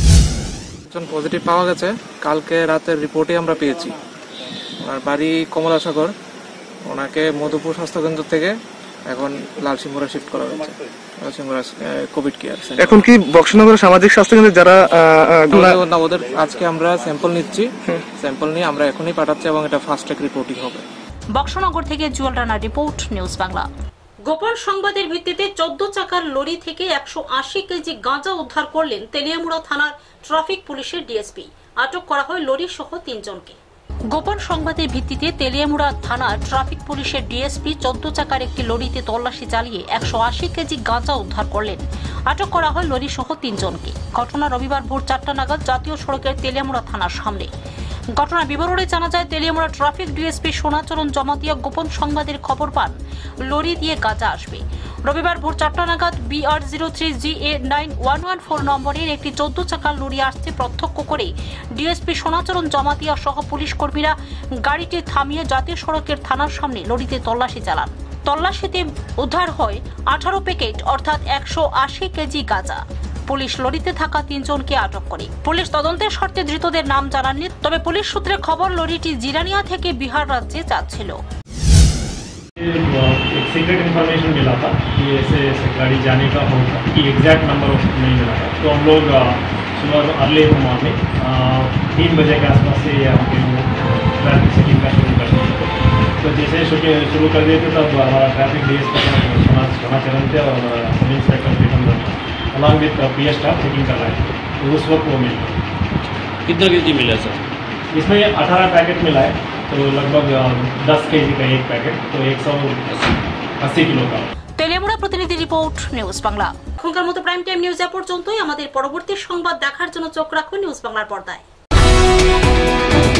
একজন পজিটিভ পাওয়া গেছে, কালকে রাতের রিপোর্টে আমরা পেয়েছি। ওনার বাড়ি কমলাসাগর, ওনাকে মধুপুর স্বাস্থ্যকেন্দ্র থেকে এখন লালসিংহরা শিফট করা হয়েছে, লালসিংহরা কোভিড কেয়ার। এখন কি বক্সনগর সামাজিক স্বাস্থ্য কেন্দ্রে যারা না, ওদের আজকে আমরা স্যাম্পল নিচ্ছি, স্যাম্পল নিয়ে আমরা এখনই পাঠাচ্ছি এবং এটা ফাস্ট ট্র্যাক রিপোর্টিং হবে। বক্সনগর থেকে জুয়েল রানা রিপোর্ট, নিউজ বাংলা। গোপন সংবাদের ভিত্তিতে চোদ্দ চাকার লরি থেকে একশো আশি কেজি গাঁজা উদ্ধার করলেন তেলিয়ামুড়া থানার ট্রাফিক পুলিশের ডিএসপি। আটক করা হয় লরি সহ তিনজনকে। গোপন সংবাদের ভিত্তিতে তেলিয়ামুড়া থানার ট্রাফিক পুলিশের ডিএসপি চোদ্দ চাকার একটি লরিতে তল্লাশি চালিয়ে একশো আশি কেজি গাঁজা উদ্ধার করলেন। আটক করা হয় লরি সহ তিনজনকে। ঘটনা রবিবার ভোর চারটা নাগাদ জাতীয় সড়কের তেলিয়ামুড়া থানার সামনে। ঘটনা বিবরণে জানা যায়, তেলিয়ামুড়া ট্রাফিক ডিএসপি সোনাচরণ জমাতিয়া গোপন সংবাদের খবর পান লরি দিয়ে গাঁজা আসবে। রবিবার ভোর চারটা নাগাদ BR zero three G A nine one one four নম্বরের একটি চোদ্দ চাকার লরি আসতে প্রত্যক্ষ করে ডিএসপি সোনাচরণ জমাতিয়া সহ পুলিশ কর্মীরা গাড়িটি থামিয়ে জাতীয় সড়কের থানার সামনে লরিতে তল্লাশি চালান। তল্লাশিতে উদ্ধার হয় আঠারো প্যাকেট অর্থাৎ একশো আশি কেজি গাঁজা। পুলিশ লরিতে থাকা তিনজনকে আটক করে। পুলিশ তদন্তের স্বার্থে ধৃতদের নাম জানাননি, তবে পুলিশ সূত্রে খবর লরিটি জিরানিয়া থেকে বিহার রাজ্যে যাচ্ছিল। एक सीक्रेट इन्फॉर्मेशन मिला था कि ऐसे ऐसे गाड़ी जाने का होगा, कि एग्जैक्ट नंबर नहीं मिला था। तो हम लोग सुबह अर्ली मॉर्निंग तीन बजे के आसपास से हम ट्रैफिक चेकिंग का शुरू कर दिए। तो जैसे शुरू कर दिए थे तब हमारा ट्रैफिक डी एस सोना सोनाचरण थे और sub inspector Digambar along with P S staff checking कर रहे थे। तो उस वक्त वो मिला। कितना केजी मिला सर? इसमें अठारह पैकेट मिला है, तो लगभग दस केजी का एक पैकेट, तो एक सौ अस्सी किलो का। তেলিয়ামুড়া প্রতিনিধি রিপোর্ট, নিউজ বাংলা। এখনকার মতো প্রাইম টাইম নিউজ এ পর্যন্তই। আমাদের পরবর্তী সংবাদ দেখার জন্য চোখ রাখুন নিউজ বাংলার পর্দায়।